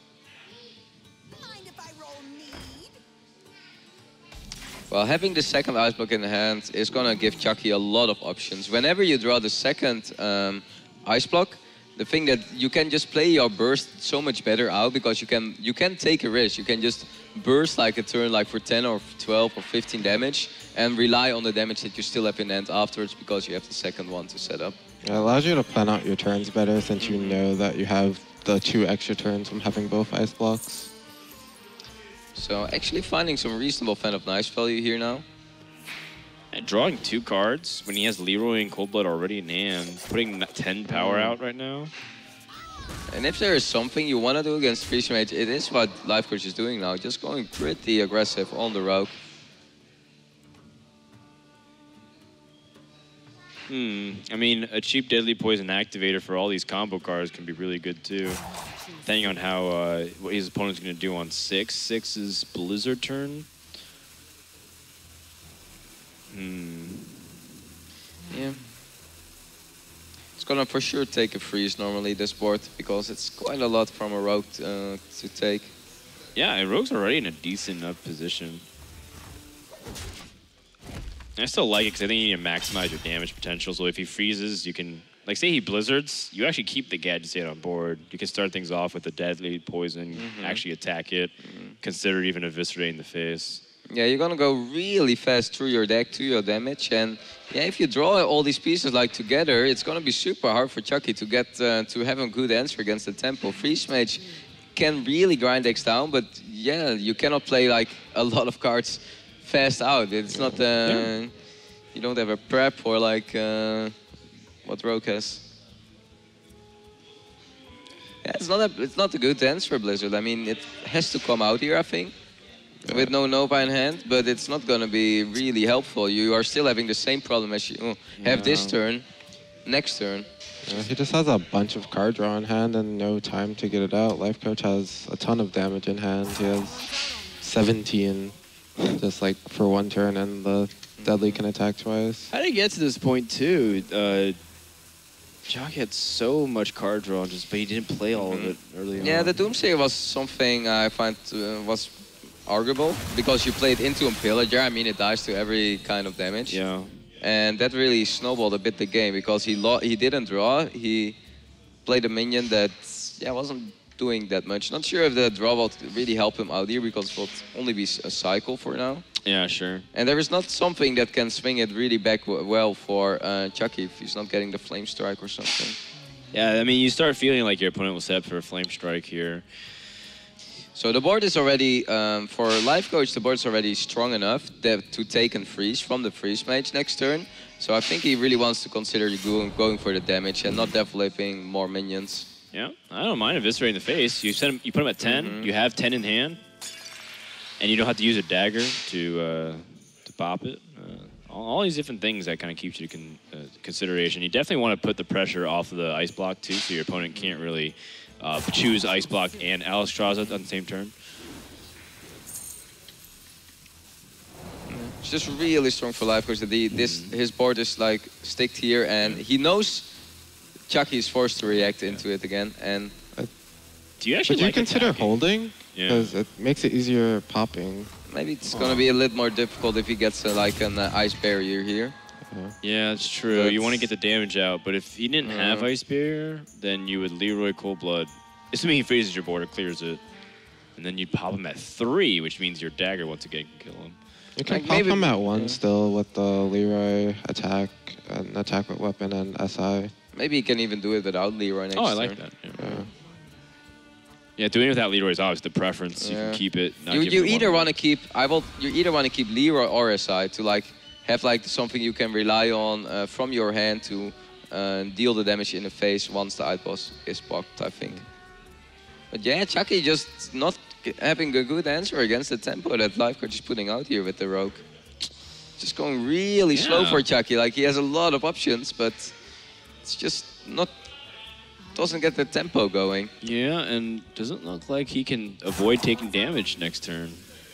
Well, having the second Ice Block in hand is gonna give Chucky a lot of options. Whenever you draw the second Ice Block, the thing that you can just play your burst so much better out because you can take a risk. You can just burst like a turn like for 10 or 12 or 15 damage and rely on the damage that you still have in hand afterwards because you have the second one to set up. It allows you to plan out your turns better since you know that you have the 2 extra turns from having both Ice Blocks. So actually finding some reasonable Fan of Knives value here now. And drawing 2 cards when he has Leroy and Cold Blood already in hand, putting 10 power out right now. And if there is something you want to do against Freeze Mage, it is what Life Coach is doing now, just going pretty aggressive on the Rogue. I mean, a cheap Deadly Poison activator for all these combo cards can be really good too. Depending on how what his opponent's going to do on 6. 6 is Blizzard turn. Yeah. It's gonna for sure take a freeze normally, this board, because it's quite a lot from a rogue to take. Yeah, and Rogue's already in a decent enough position. I still like it because I think you need to maximize your damage potential. So if he freezes, you can, like, say he blizzards, you actually keep the Gadget State on board. You can start things off with a deadly poison, actually attack it, consider even eviscerating the face. Yeah, you're gonna go really fast through your deck to your damage, and yeah, if you draw all these pieces like together, it's gonna be super hard for Chucky to get to have a good answer against the tempo. Freeze Mage can really grind decks down, but yeah, you cannot play like a lot of cards fast out. It's not you don't have a prep for like what Rogue has. Yeah, it's not a good answer, Blizzard. I mean, it has to come out here, I think. With no Nova in hand, but it's not going to be really helpful. You are still having the same problem as you have this turn, next turn. Yeah, he just has a bunch of card draw in hand and no time to get it out. Life Coach has a ton of damage in hand. He has 17 just like for one turn, and the Deadly can attack twice. How did he get to this point too? Jock had so much card draw, but he didn't play all of it early on. Yeah, the Doomsayer was something I find was arguable, because you played into a Pillager. I mean, it dies to every kind of damage. Yeah. And that really snowballed a bit the game, because he didn't draw. He played a minion that wasn't doing that much. Not sure if the draw will really help him out here, because it will only be a cycle for now. Yeah, sure. And there is not something that can swing it really back well for Chucky if he's not getting the Flame Strike or something. Yeah, I mean, you start feeling like your opponent will set up for a Flame Strike here. So the board is already, for Life Coach, the board is already strong enough to take and freeze from the Freeze Mage next turn. So I think he really wants to consider going for the damage and not developing more minions. Yeah, I don't mind eviscerating the face. You put him at 10, you have 10 in hand, and you don't have to use a dagger to pop it. All these different things that kind of keeps you to consideration. You definitely want to put the pressure off of the ice block too, so your opponent can't really choose Ice Block and Alexstrasza on the same turn. It's just really strong for Life Coach that his board is like sticked here, and he knows Chucky is forced to react into it again. And do you actually consider holding? Yeah. Because it makes it easier popping. Maybe it's going to be a little more difficult if he gets like an ice barrier here. Yeah, that's true. You want to get the damage out, but if he didn't have Ice Barrier, then you would Leroy Coldblood. Assuming he freezes your board or clears it. And then you'd pop him at 3, which means your dagger once again can kill him. You can pop him at 1 still with the Leroy attack, and attack with weapon and SI. Maybe he can even do it without Leroy next turn. Oh, I like that. Yeah, doing it without Leroy is obviously the preference. You can keep it. You either want to keep Leroy or SI to like have like something you can rely on from your hand to deal the damage in the face once the ice boss is blocked, I think. But yeah, Chucky just not having a good answer against the tempo that Life Coach is putting out here with the Rogue. Just going really slow for Chucky. Like, he has a lot of options, but it's just not... doesn't get the tempo going. Yeah, and doesn't look like he can avoid taking damage next turn.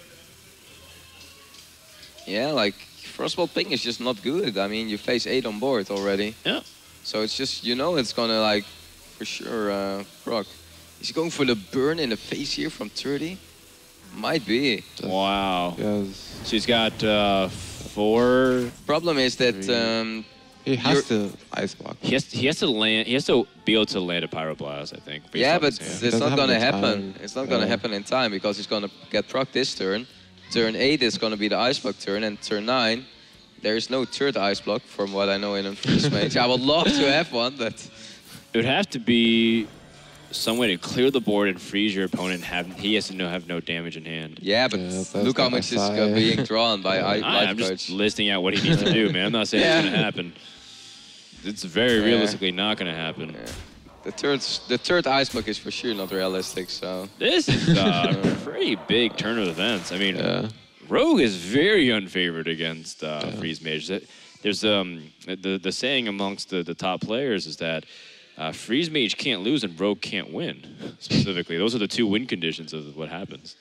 Yeah, like, Frostbolt Ping is just not good. I mean, you face 8 on board already. Yeah. So it's just, you know, it's gonna, like, for sure, proc. Is he going for the burn in the face here from 30? Might be. Wow. Yes. So he's got 4. Problem is that he has to ice block. He has to land. He has to be able to land a Pyroblast, I think. Yeah, but it's not gonna happen. It's not gonna happen in time, because he's gonna get proc this turn. Turn 8 is gonna be the ice block turn, and turn 9, there is no third ice block from what I know in a Freeze Mage. I would love to have one, but it would have to be some way to clear the board and freeze your opponent. He has to have no damage in hand. Yeah, but look how much is being drawn by I'm Life Coach. just listing out what he needs to do, man. I'm not saying it's gonna happen. It's very realistically not gonna happen. Yeah. The third ice block is for sure not realistic. So this is a pretty big turn of events. I mean, Rogue is very unfavored against Freeze Mage. There's the saying amongst the top players is that Freeze Mage can't lose and Rogue can't win. Specifically, those are the 2 win conditions of what happens.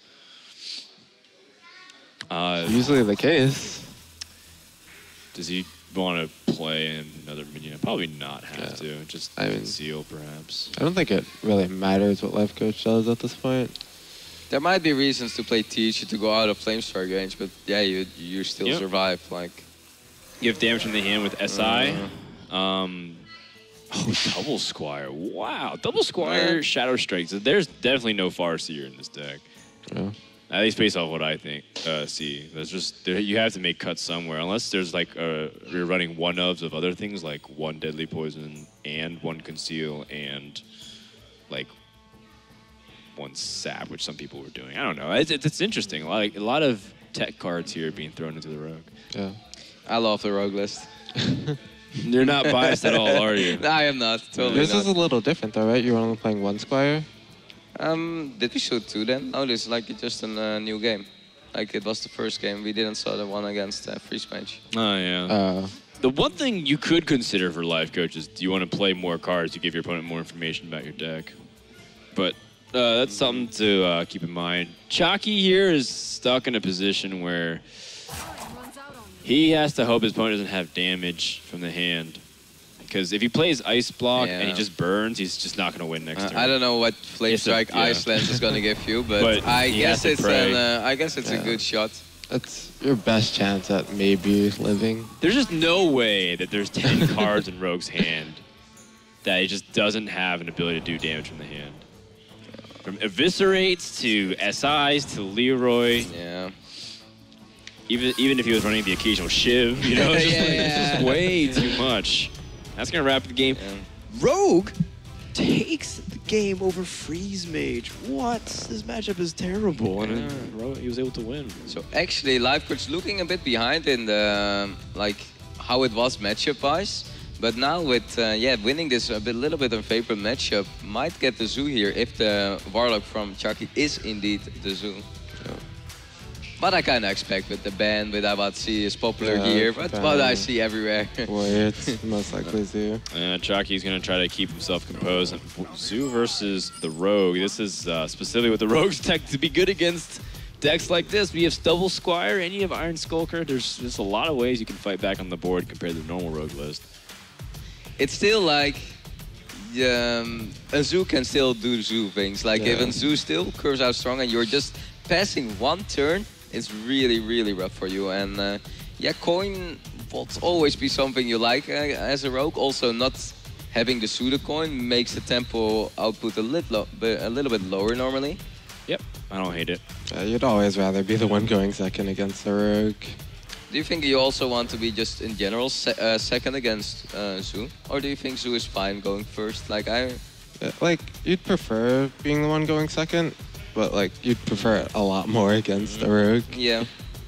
Usually the case. Does he want to play another minion. I'd probably not have to. Just I mean- conceal, perhaps. I don't think it really matters what Life Coach does at this point. There might be reasons to play Teach to go out of Flamestar range, but yeah, you still Yep. survive. Like, You have damage from the hand with SI. Double Squire. Wow. Double Squire, Yeah. Shadow Strikes. There's definitely no Farseer in this deck. Yeah. At least based off what I think, see. There's just, you have to make cuts somewhere. Unless there's like, you're running one-ofs of other things, like one Deadly Poison and one Conceal and like one Sap, which some people were doing. I don't know. It's interesting. A lot of tech cards here being thrown into the Rogue. Yeah. I love the Rogue list. You're not biased at all, are you? No, I am not. Totally This not. is a little different though, right? You're only playing one Squire. Did we shoot 2 then? No, this is like just a new game. Like it was the first game. We didn't saw the one against Freeze Mage. Oh, yeah. The one thing you could consider for Life Coach is, do you want to play more cards to give your opponent more information about your deck? But that's something to keep in mind. Chalky here is stuck in a position where he has to hope his opponent doesn't have damage from the hand. Because if he plays Ice Block and he Yeah. just burns, he's just not going to win next turn. I don't know what Flame It's a- Strike yeah. Ice Lens is gonna give you, but, But I he guess has to it's pray. I guess it's a Yeah. good shot. That's your best chance at maybe living. There's just no way that there's 10 cards in Rogue's hand that he just doesn't have an ability to do damage from the hand. From Eviscerates to SIs to Leroy, Yeah. even if he was running the occasional Shiv, you know, it's just, it's just way too much. That's gonna wrap the game. Yeah. Rogue takes the game over Freeze Mage. What? This matchup is terrible, and Rogue, he was able to win. So actually, Life Coach looking a bit behind in the like how it was matchup wise, but now with winning this little bit unfavorable matchup, might get the Zoo here if the Warlock from Chucky is indeed the Zoo. But I kind of expect with the ban with Abatsi is popular Yeah, here, but what I see everywhere. Warriors, most likely Zoo. Chalky's going to try to keep himself composed. Zoo versus the Rogue. This is specifically with the Rogue's tech to be good against decks like this. We have Double Squire and you have Iron Skulker. There's just a lot of ways you can fight back on the board compared to the normal Rogue list. It's still like a Zoo can still do Zoo things. Like if Yeah. a Zoo still curves out strong and you're just passing one turn, it's really, really rough for you. And coin will always be something you like as a Rogue. Also, not having the pseudo coin makes the tempo output a little bit lower normally. Yep, I don't hate it. You'd always rather be the one going second against the Rogue. Do you think you also want to be just in general second against Zoo? Or do you think Zoo is fine going first? Like Like, you'd prefer being the one going second, but like, you'd prefer it a lot more against the Rogue. yeah.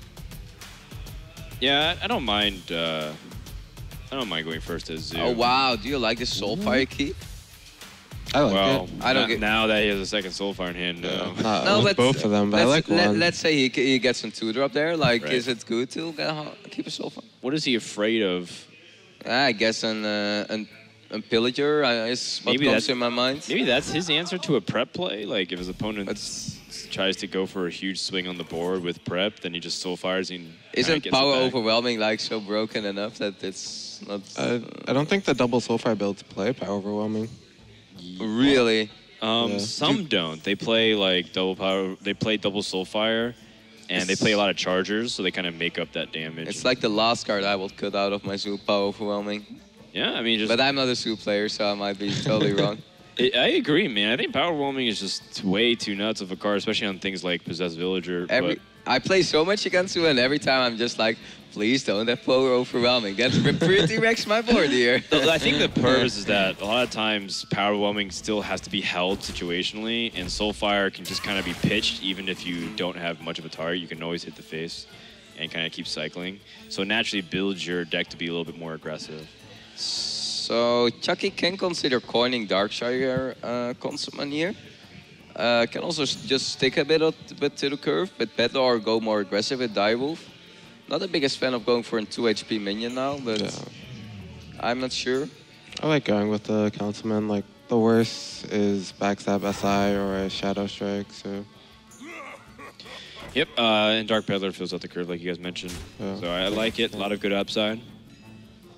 Yeah, I don't mind. I don't mind going first as Zoo. Oh wow, do you like the Soulfire keep? I like Well, it. I don't get- now that he has a second Soulfire in hand. Not No, with but both of them, but I like one. Let's say he gets a 2-drop there. Like, Right. is it good to keep a Soulfire? What is he afraid of? I guess an Pillager is what Maybe comes that's- in my mind. Maybe that's his answer to a prep play. Like if his opponent That's- tries to go for a huge swing on the board with prep, then he just Soulfires and kinda Isn't gets it power back. overwhelming like so broken enough that it's not I don't think the double Soulfire builds play Power Overwhelming. really? Yeah. Some don't. They play like double power. They play double Soulfire, and they play a lot of Chargers, so they kind of make up that damage. It's like the last card I will cut out of my Zoo, power overwhelming. yeah, I mean, just But I'm not a Zoo player, so I might be totally wrong. I agree, man. I think power overwhelming is just way too nuts of a card, especially on things like Possessed Villager. but I play so much against Zoo, and every time I'm just like, please don't have power overwhelming. That's pretty wrecks my board here. I think the purpose is that a lot of times power overwhelming still has to be held situationally, and Soulfire can just kind of be pitched even if you don't have much of a target. You can always hit the face and kind of keep cycling. So it naturally builds your deck to be a little bit more aggressive. So Chucky can consider coining Darkshire Consummon here. Can also just stick a bit to the curve with Peddler or go more aggressive with Direwolf. Not the biggest fan of going for a 2 HP minion now, but Yeah. I'm not sure. I like going with the Councilman. Like, the worst is Backstab SI or a Shadow Strike, so... Yep, and Dark Peddler fills out the curve like you guys mentioned. Yeah. So I like it. A lot of good upside.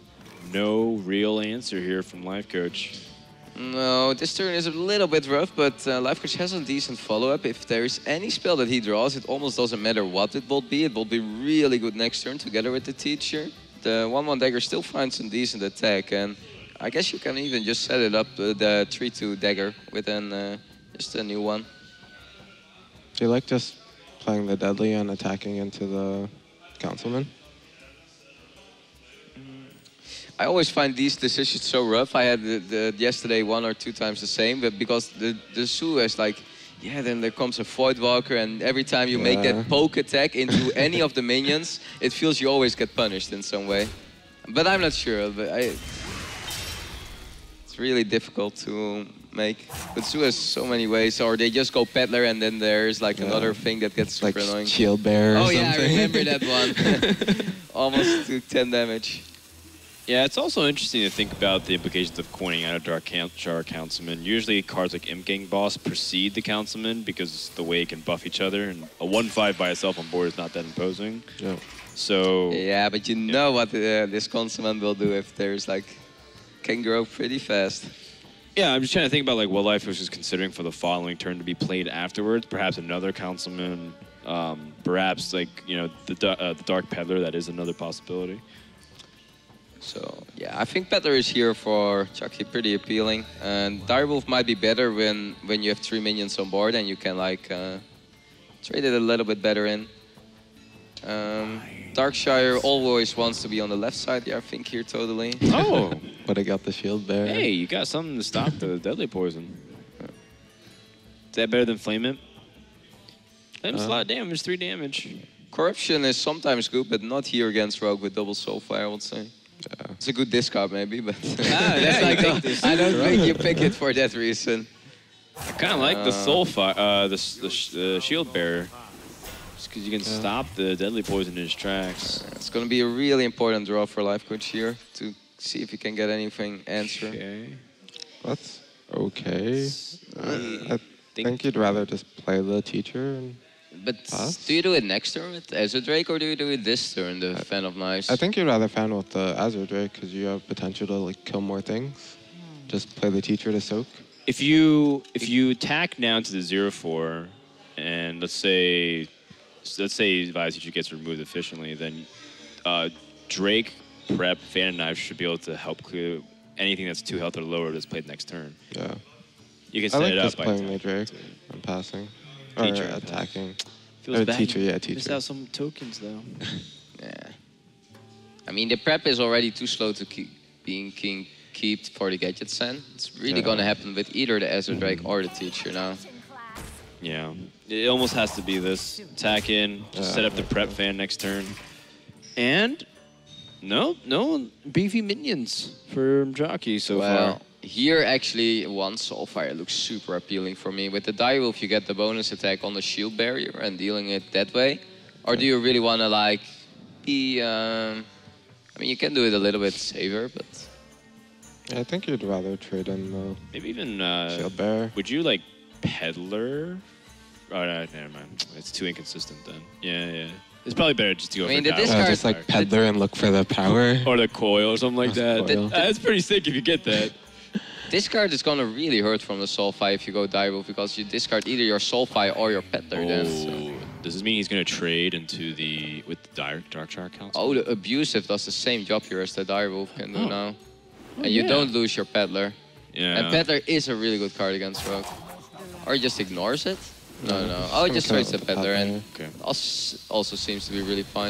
no real answer here from Life Coach. No, this turn is a little bit rough, but Life Coach has a decent follow-up. If there is any spell that he draws, it almost doesn't matter what it will be. It will be really good next turn together with the teacher. The 1/1 dagger still finds some decent attack, and I guess you can even just set it up the 3/2 dagger with an just a new one. Do you like just playing the deadly and attacking into the councilman? I always find these decisions so rough. I had yesterday 1 or 2 times the same, but because the Zoo is like, yeah, then there comes a Voidwalker, and every time you make that poke attack into any of the minions, it feels you always get punished in some way. But I'm not sure. But it's really difficult to make. But Zoo has so many ways, or they just go Peddler, and then there's like another thing that gets super Like annoying. Shield Bear or Oh yeah, I something. remember that one. Almost took 10 damage. Yeah, it's also interesting to think about the implications of coining out a Dark Char Councilman. Usually cards like Imp Gang Boss precede the Councilman because the way it can buff each other, and a 1/5 by itself on board is not that imposing. Yeah. So Yeah, but you know what this Councilman will do if there's like, can grow pretty fast. yeah, I'm just trying to think about like what Life Coach is considering for the following turn to be played afterwards. Perhaps another Councilman, perhaps like the Dark Peddler. That is another possibility. So yeah, I think Peddler is here for Chucky pretty appealing, and Direwolf might be better when you have 3 minions on board and you can like trade it a little bit better in. Darkshire always wants to be on the left side. Yeah, I think here totally. Oh, But I got the Shield Bear. hey, you got something to stop the deadly poison. Is that better than Flame Imp? Flame Imp's a lot of damage, 3 damage. Corruption is sometimes good, but not here against Rogue with double Soulfire, I would say. Yeah. It's a good discard maybe, but yeah, like, you take this. I don't think you pick it for that reason. I kind of like the the Shield Bearer. Just because you can stop the deadly poison in his tracks. It's going to be a really important draw for Life Coach here to see if he can get anything answer. Okay. That's okay. I think you'd rather just play the teacher. And But Pass? do you do it next turn with Azure Drake, or do you do it this turn, the Fan of Knives? I think you'd rather fan with the Azure Drake because you have potential to like kill more things. Just play the teacher to soak. If you tack down to the 0/4, and let's say Vise Teacher gets removed efficiently, then Drake, Prep, Fan and Knives should be able to help clear anything that's 2 health or lower that's played next turn. Yeah. You can I set like it up just by playing the Drake and passing. Teacher Or and attacking. Feels Or bad. teacher, yeah, Missed teacher. out some tokens though. Yeah. I mean, the prep is already too slow to keep being kept for the Gadget Send. It's really Yeah. going to happen with either the Azure Drake or the teacher now. Yeah, it almost has to be this. Attack in, just set up the Prep Fan next turn, and no beefy minions for Jockey so Well, far. here actually one Soulfire looks super appealing for me. With the Direwolf, you get the bonus attack on the shield barrier and dealing it that way. Or do you really want to like be? I mean, you can do it a little bit safer, but Yeah, I think you'd rather trade in the Maybe even Shield Bear. would you like Peddler? Oh no, never mind. It's too inconsistent then. Yeah. It's probably better just to go I mean, for the power. discard- Just like Peddler and look for the power. Or the coil or something like that. Coil. That's pretty sick if you get that. this card is gonna really hurt from the Soulfire if you go Direwolf, because you discard either your Soulfire or your Peddler. Then. So. Does this mean he's going to trade into with the Dark Char Council? Oh, the Abusive does the same job here as the Direwolf can do now. And you yeah. don't lose your Peddler. Yeah. And Peddler is a really good card against Rogue. Or he just ignores it? No. Oh, he just trades the Peddler and Okay. also seems to be really fine.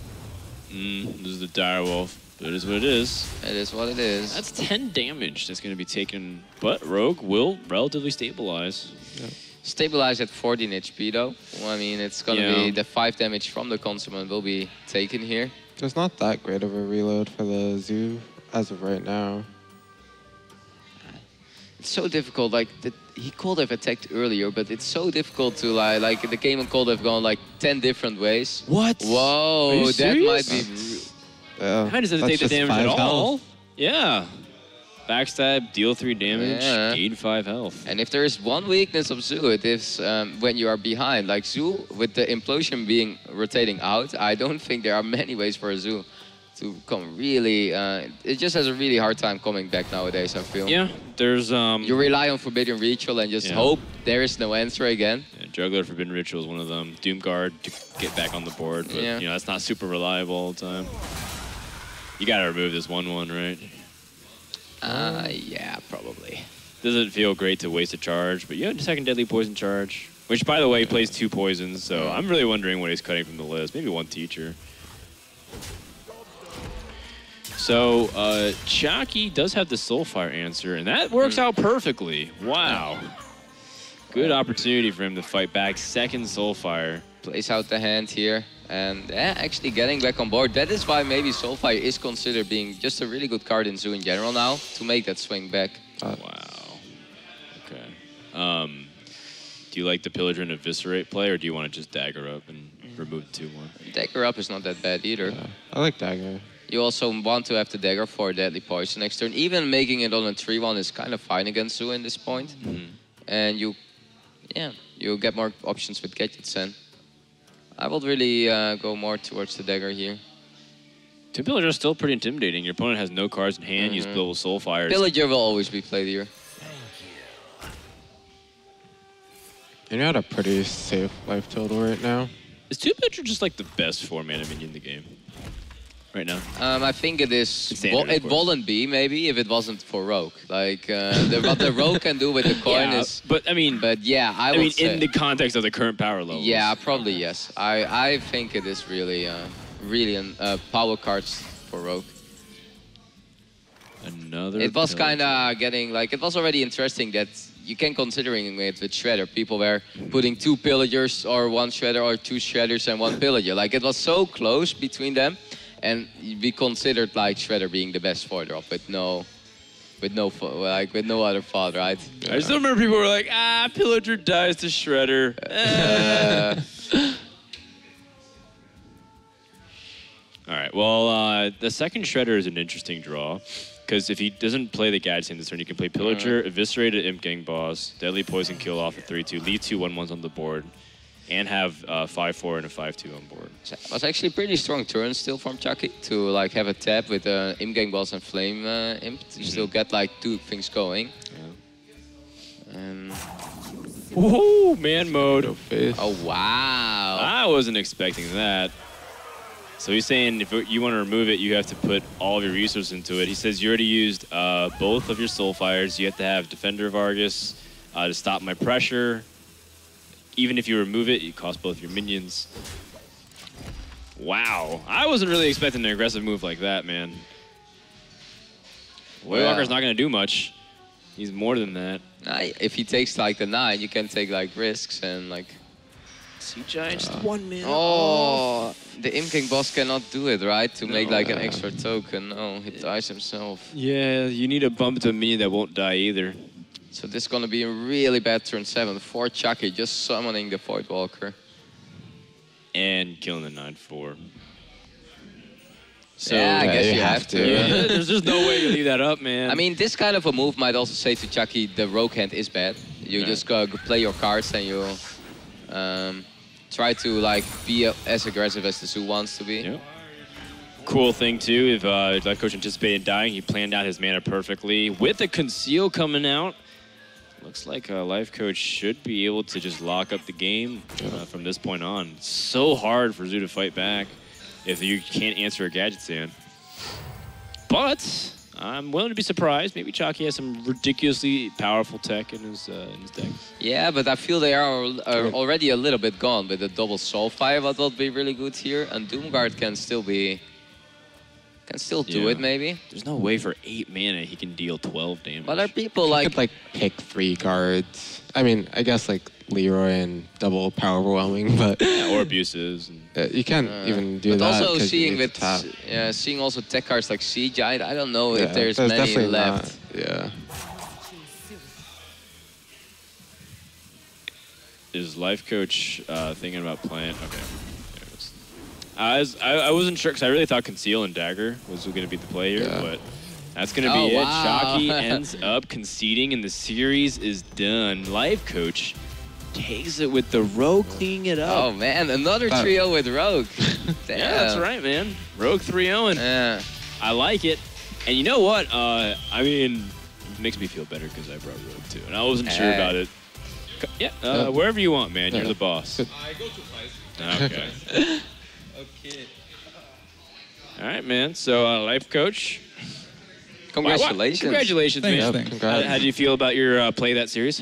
This is the Direwolf. But it is what it is. It is what it is. That's 10 damage that's going to be taken. But Rogue will relatively stabilize. Stabilize at 14 HP though. Well, I mean, it's gonna Yeah. be the 5 damage from the Consummate will be taken here. There's not that great of a reload for the Zoo as of right now. It's so difficult. Like he could have attacked earlier, but it's so difficult to like the game could have gone like 10 different ways. What? Whoa, Are you that serious? might be. Yeah, How does it that's take the just damage 5 at all? health. Yeah. Backstab, deal 3 damage, Yeah. gain 5 health. And if there is one weakness of Zoo, it is when you are behind. Like Zoo, with the implosion being rotating out, I don't think there are many ways for a Zoo to come really. It just has a really hard time coming back nowadays, I feel. Yeah, there's You rely on Forbidden Ritual and just hope there is no answer again. Yeah, Juggler, Forbidden Ritual is one of them. Doomguard to get back on the board, but you know that's not super reliable all the time. You gotta remove this 1/1, right? Yeah, probably. Doesn't feel great to waste a charge, but you have a second Deadly Poison charge, which by the way plays 2 poisons, so I'm really wondering what he's cutting from the list. Maybe 1 teacher. So Chalky does have the Soulfire answer, and that works out perfectly. Wow. Good opportunity for him to fight back. Second Soulfire. Plays out the hand here, and actually getting back on board. That is why maybe Soulfire is considered being just a really good card in Zoo in general now, to make that swing back. Wow. Okay. Do you like the Pillager and Eviscerate play, or do you want to just Dagger up and remove the 2/1? Dagger up is not that bad either. Yeah, I like Dagger. You also want to have the Dagger for Deadly Poison next turn. Even making it on a 3/1 is kind of fine against Zoo in this point. And you get more options with gadgets then. I would really go more towards the Dagger here. Two Pillager is still pretty intimidating. Your opponent has no cards in hand. Use Global Soulfires. Pillager will always be played here. And you're at a pretty safe life total right now. Is Two Pillager just like the best 4-mana minion in the game right now? I think it is. Standard, It wouldn't be maybe if it wasn't for Rogue. Like what the Rogue can do with the coin is. But I mean, I mean, would say, in the context of the current power level. yeah, probably yes. I think it is really power cards for Rogue. Another. It was Pillager. kind of getting like it was already interesting that you can considering it with Shredder. People were putting 2 Pillagers or 1 Shredder or 2 Shredders and 1 Pillager. Like it was so close between them, and we considered like Shredder being the best 4-drop with no other thought, right? I still remember people were like, Pillager dies to Shredder. All right, well, the second Shredder is an interesting draw. Because if he doesn't play the Gadget in this turn, he can play Pillager, Eviscerate an Imp Gang boss, Deadly Poison kill off a 3/2, leave 2 1/1s on the board, and have 5/4 and a 5/2 on board. It was actually pretty strong turn still from Chucky to like have a tap with Imp Gang boss and Flame Imp to still get like 2 things going. Whoa, man mode. Oh wow! I wasn't expecting that. So he's saying if you want to remove it, you have to put all of your resources into it. He says you already used both of your Soulfires. You have to have Defender of Argus to stop my pressure. Even if you remove it, you cost both your minions. Wow. I wasn't really expecting an aggressive move like that, man. Waywalker's not going to do much. He's more than that. If he takes like the 9, you can take like risks and like... Sea Giant, just 1 minute. Oh, the Imp King boss cannot do it, right? To make like an extra token. No, he dies himself. Yeah, you need a bump to a minion that won't die either. So this is gonna be a really bad turn 7 for Chucky, just summoning the Voidwalker. And killing the 9/4. So yeah, I guess you have to. Yeah, there's just no way you leave that up, man. I mean, this kind of a move might also say to Chucky, the Rogue hand is bad. You just go play your cards and you try to like be as aggressive as the Zoo wants to be. Yep. Cool thing too, if Life Coach anticipated dying, he planned out his mana perfectly. With the Conceal coming out, looks like Life Coach should be able to just lock up the game from this point on. It's so hard for Zoo to fight back if you can't answer a Gadget Stand. But I'm willing to be surprised. Maybe Chalky has some ridiculously powerful tech in his deck. Yeah, but I feel they are already a little bit gone with the double Soulfire. What will be really good here, and Doomguard can still do it maybe. There's no way for 8 mana he can deal 12 damage. But are people You could like pick 3 cards. I mean, I guess like Leroy and double power overwhelming, but or abuses. And you can't even do but that. also 'cause seeing you need with to tap. seeing also tech cards like Sea Giant, I don't know if there's many definitely left. Yeah. Is Life Coach thinking about playing? Okay. There it is. I wasn't sure because I really thought Conceal and Dagger was going to be the play here, but that's going to be it. Wow. Chalky ends up conceding, and the series is done. Life Coach takes it with the Rogue cleaning it up. Oh man, another trio with Rogue. Damn. Yeah, that's right, man. Rogue 3-0. Yeah. I like it. And you know what? I mean, it makes me feel better because I brought Rogue too. And I wasn't sure Hey. about it. Yeah, wherever you want, man. You're the boss. I go to Tyson. Okay. Okay. All right, man. So, life coach. Congratulations. Congratulations, Thanks, man. thanks. Congrats. How do you feel about your play that series?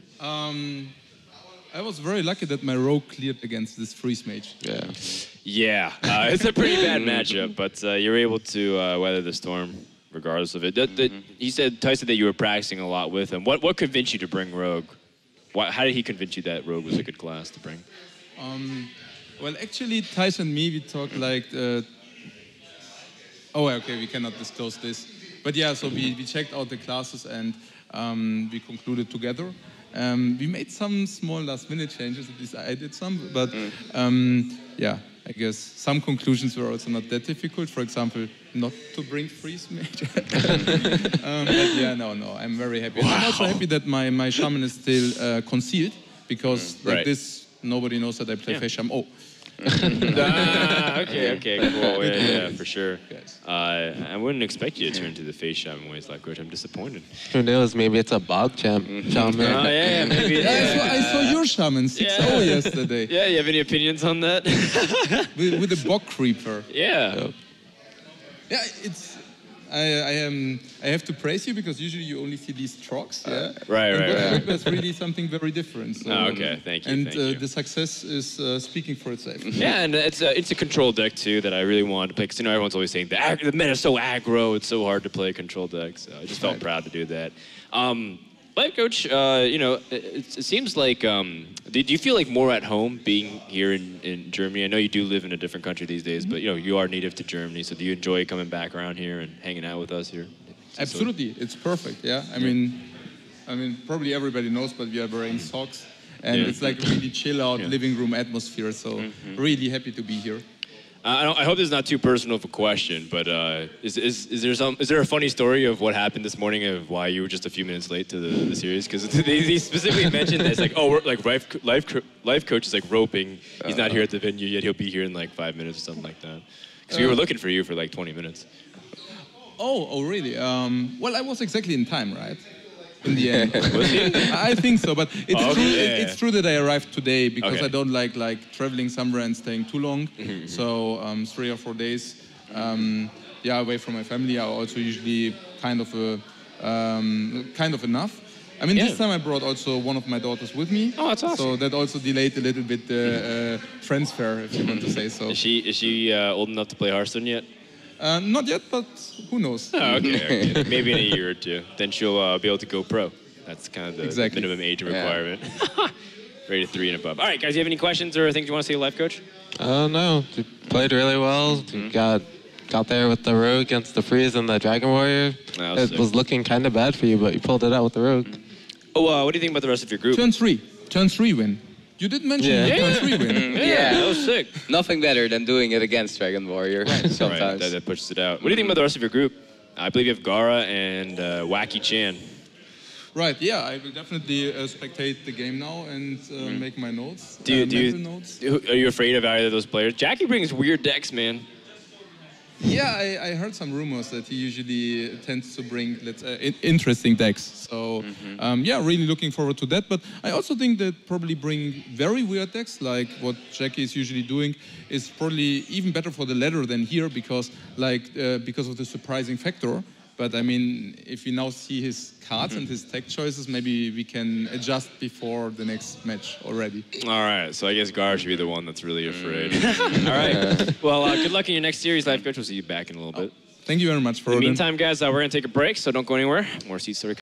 I was very lucky that my rogue cleared against this freeze mage. Yeah. Yeah, it's a pretty bad matchup, but you're able to weather the storm regardless of it. He said, Tyson, that you were practicing a lot with him. What convinced you to bring Rogue? How did he convince you that Rogue was a good class to bring? Well, actually, Tyson and me, we talked like... oh, okay, we cannot disclose this. But yeah, so we checked out the classes and we concluded together. We made some small last-minute changes. At least I did some. But yeah, I guess some conclusions were also not that difficult. For example, not to bring freeze mage. But yeah, no, I'm very happy. Wow. I'm also happy that my shaman is still concealed because like Right. this, nobody knows that I play Fei Shaman. Oh. Okay, cool. Yeah, for sure. Yes. I wouldn't expect you to turn to the face shaman ways like coach. I'm disappointed. Who knows? Maybe it's a bog champ. Shaman. Oh, yeah, maybe. Yeah, I saw your shaman 6-0 yesterday Yeah, you have any opinions on that? with the bog creeper. Yeah. Yeah, it's. I have to praise you because usually you only see these trucks. Yeah. Right. But it's really something very different. So, Oh, okay, thank you, And thank you. the success is speaking for itself. Yeah, and it's a control deck too that I really wanted to play because everyone's always saying the meta's so aggro, it's so hard to play a control deck. So I just felt proud to do that. Life coach, it seems like do you feel like more at home being here in Germany? I know you do live in a different country these days, but you are native to Germany. So do you enjoy coming back around here and hanging out with us here? Absolutely, it's perfect. Yeah, I mean, probably everybody knows, but we are wearing socks, and it's like really chill out living room atmosphere. So really happy to be here. I hope this is not too personal of a question, but is there a funny story of what happened this morning of why you were just a few minutes late to the series? Because they specifically mentioned that it's like, oh, we're, like life coach is like roping. He's not here at the venue yet. He'll be here in like 5 minutes or something like that. Because we were looking for you for like 20 minutes. Oh, really? Well, I was exactly in time, right? In the end, I think so. But it's true. It's true that I arrived today because I don't like traveling somewhere and staying too long. So 3 or 4 days, away from my family are also usually kind of enough. I mean, this time I brought also one of my daughters with me. Oh, that's awesome. So that also delayed a little bit the transfer, if you want to say so. Is she old enough to play Hearthstone yet? Not yet, but who knows? Oh, okay. Maybe in a year or two. Then she'll be able to go pro. That's kind of the minimum age requirement. Rated 3 and above. All right, guys, do you have any questions or things you want to say to Life Coach? No, you played really well. You got there with the Rogue against the Freeze and the Dragon Warrior. It was looking kind of bad for you, but you pulled it out with the Rogue. Oh, what do you think about the rest of your group? Turn 3 win. You didn't mention turn 3 win. Yeah, that was sick. Nothing better than doing it against Dragon Warrior sometimes. Right, that pushes it out. What do you think about the rest of your group? I believe you have Gara and Wacky Chan. Right, yeah, I will definitely spectate the game now and make my notes. Notes. Are you afraid of either of those players? Jackie brings weird decks, man. Yeah, I heard some rumors that he usually tends to bring interesting decks. So, really looking forward to that. But I also think that probably bring very weird decks, like what Jackie is usually doing, is probably even better for the ladder than here because of the surprising factor. But I mean, if we now see his cards and his tech choices, maybe we can adjust before the next match already. All right, so I guess Gar should be the one that's really afraid. All right, well, good luck in your next series, Life Coach. We'll see you back in a little bit. Thank you very much for In the meantime, guys, we're going to take a break, so don't go anywhere. More Seat Story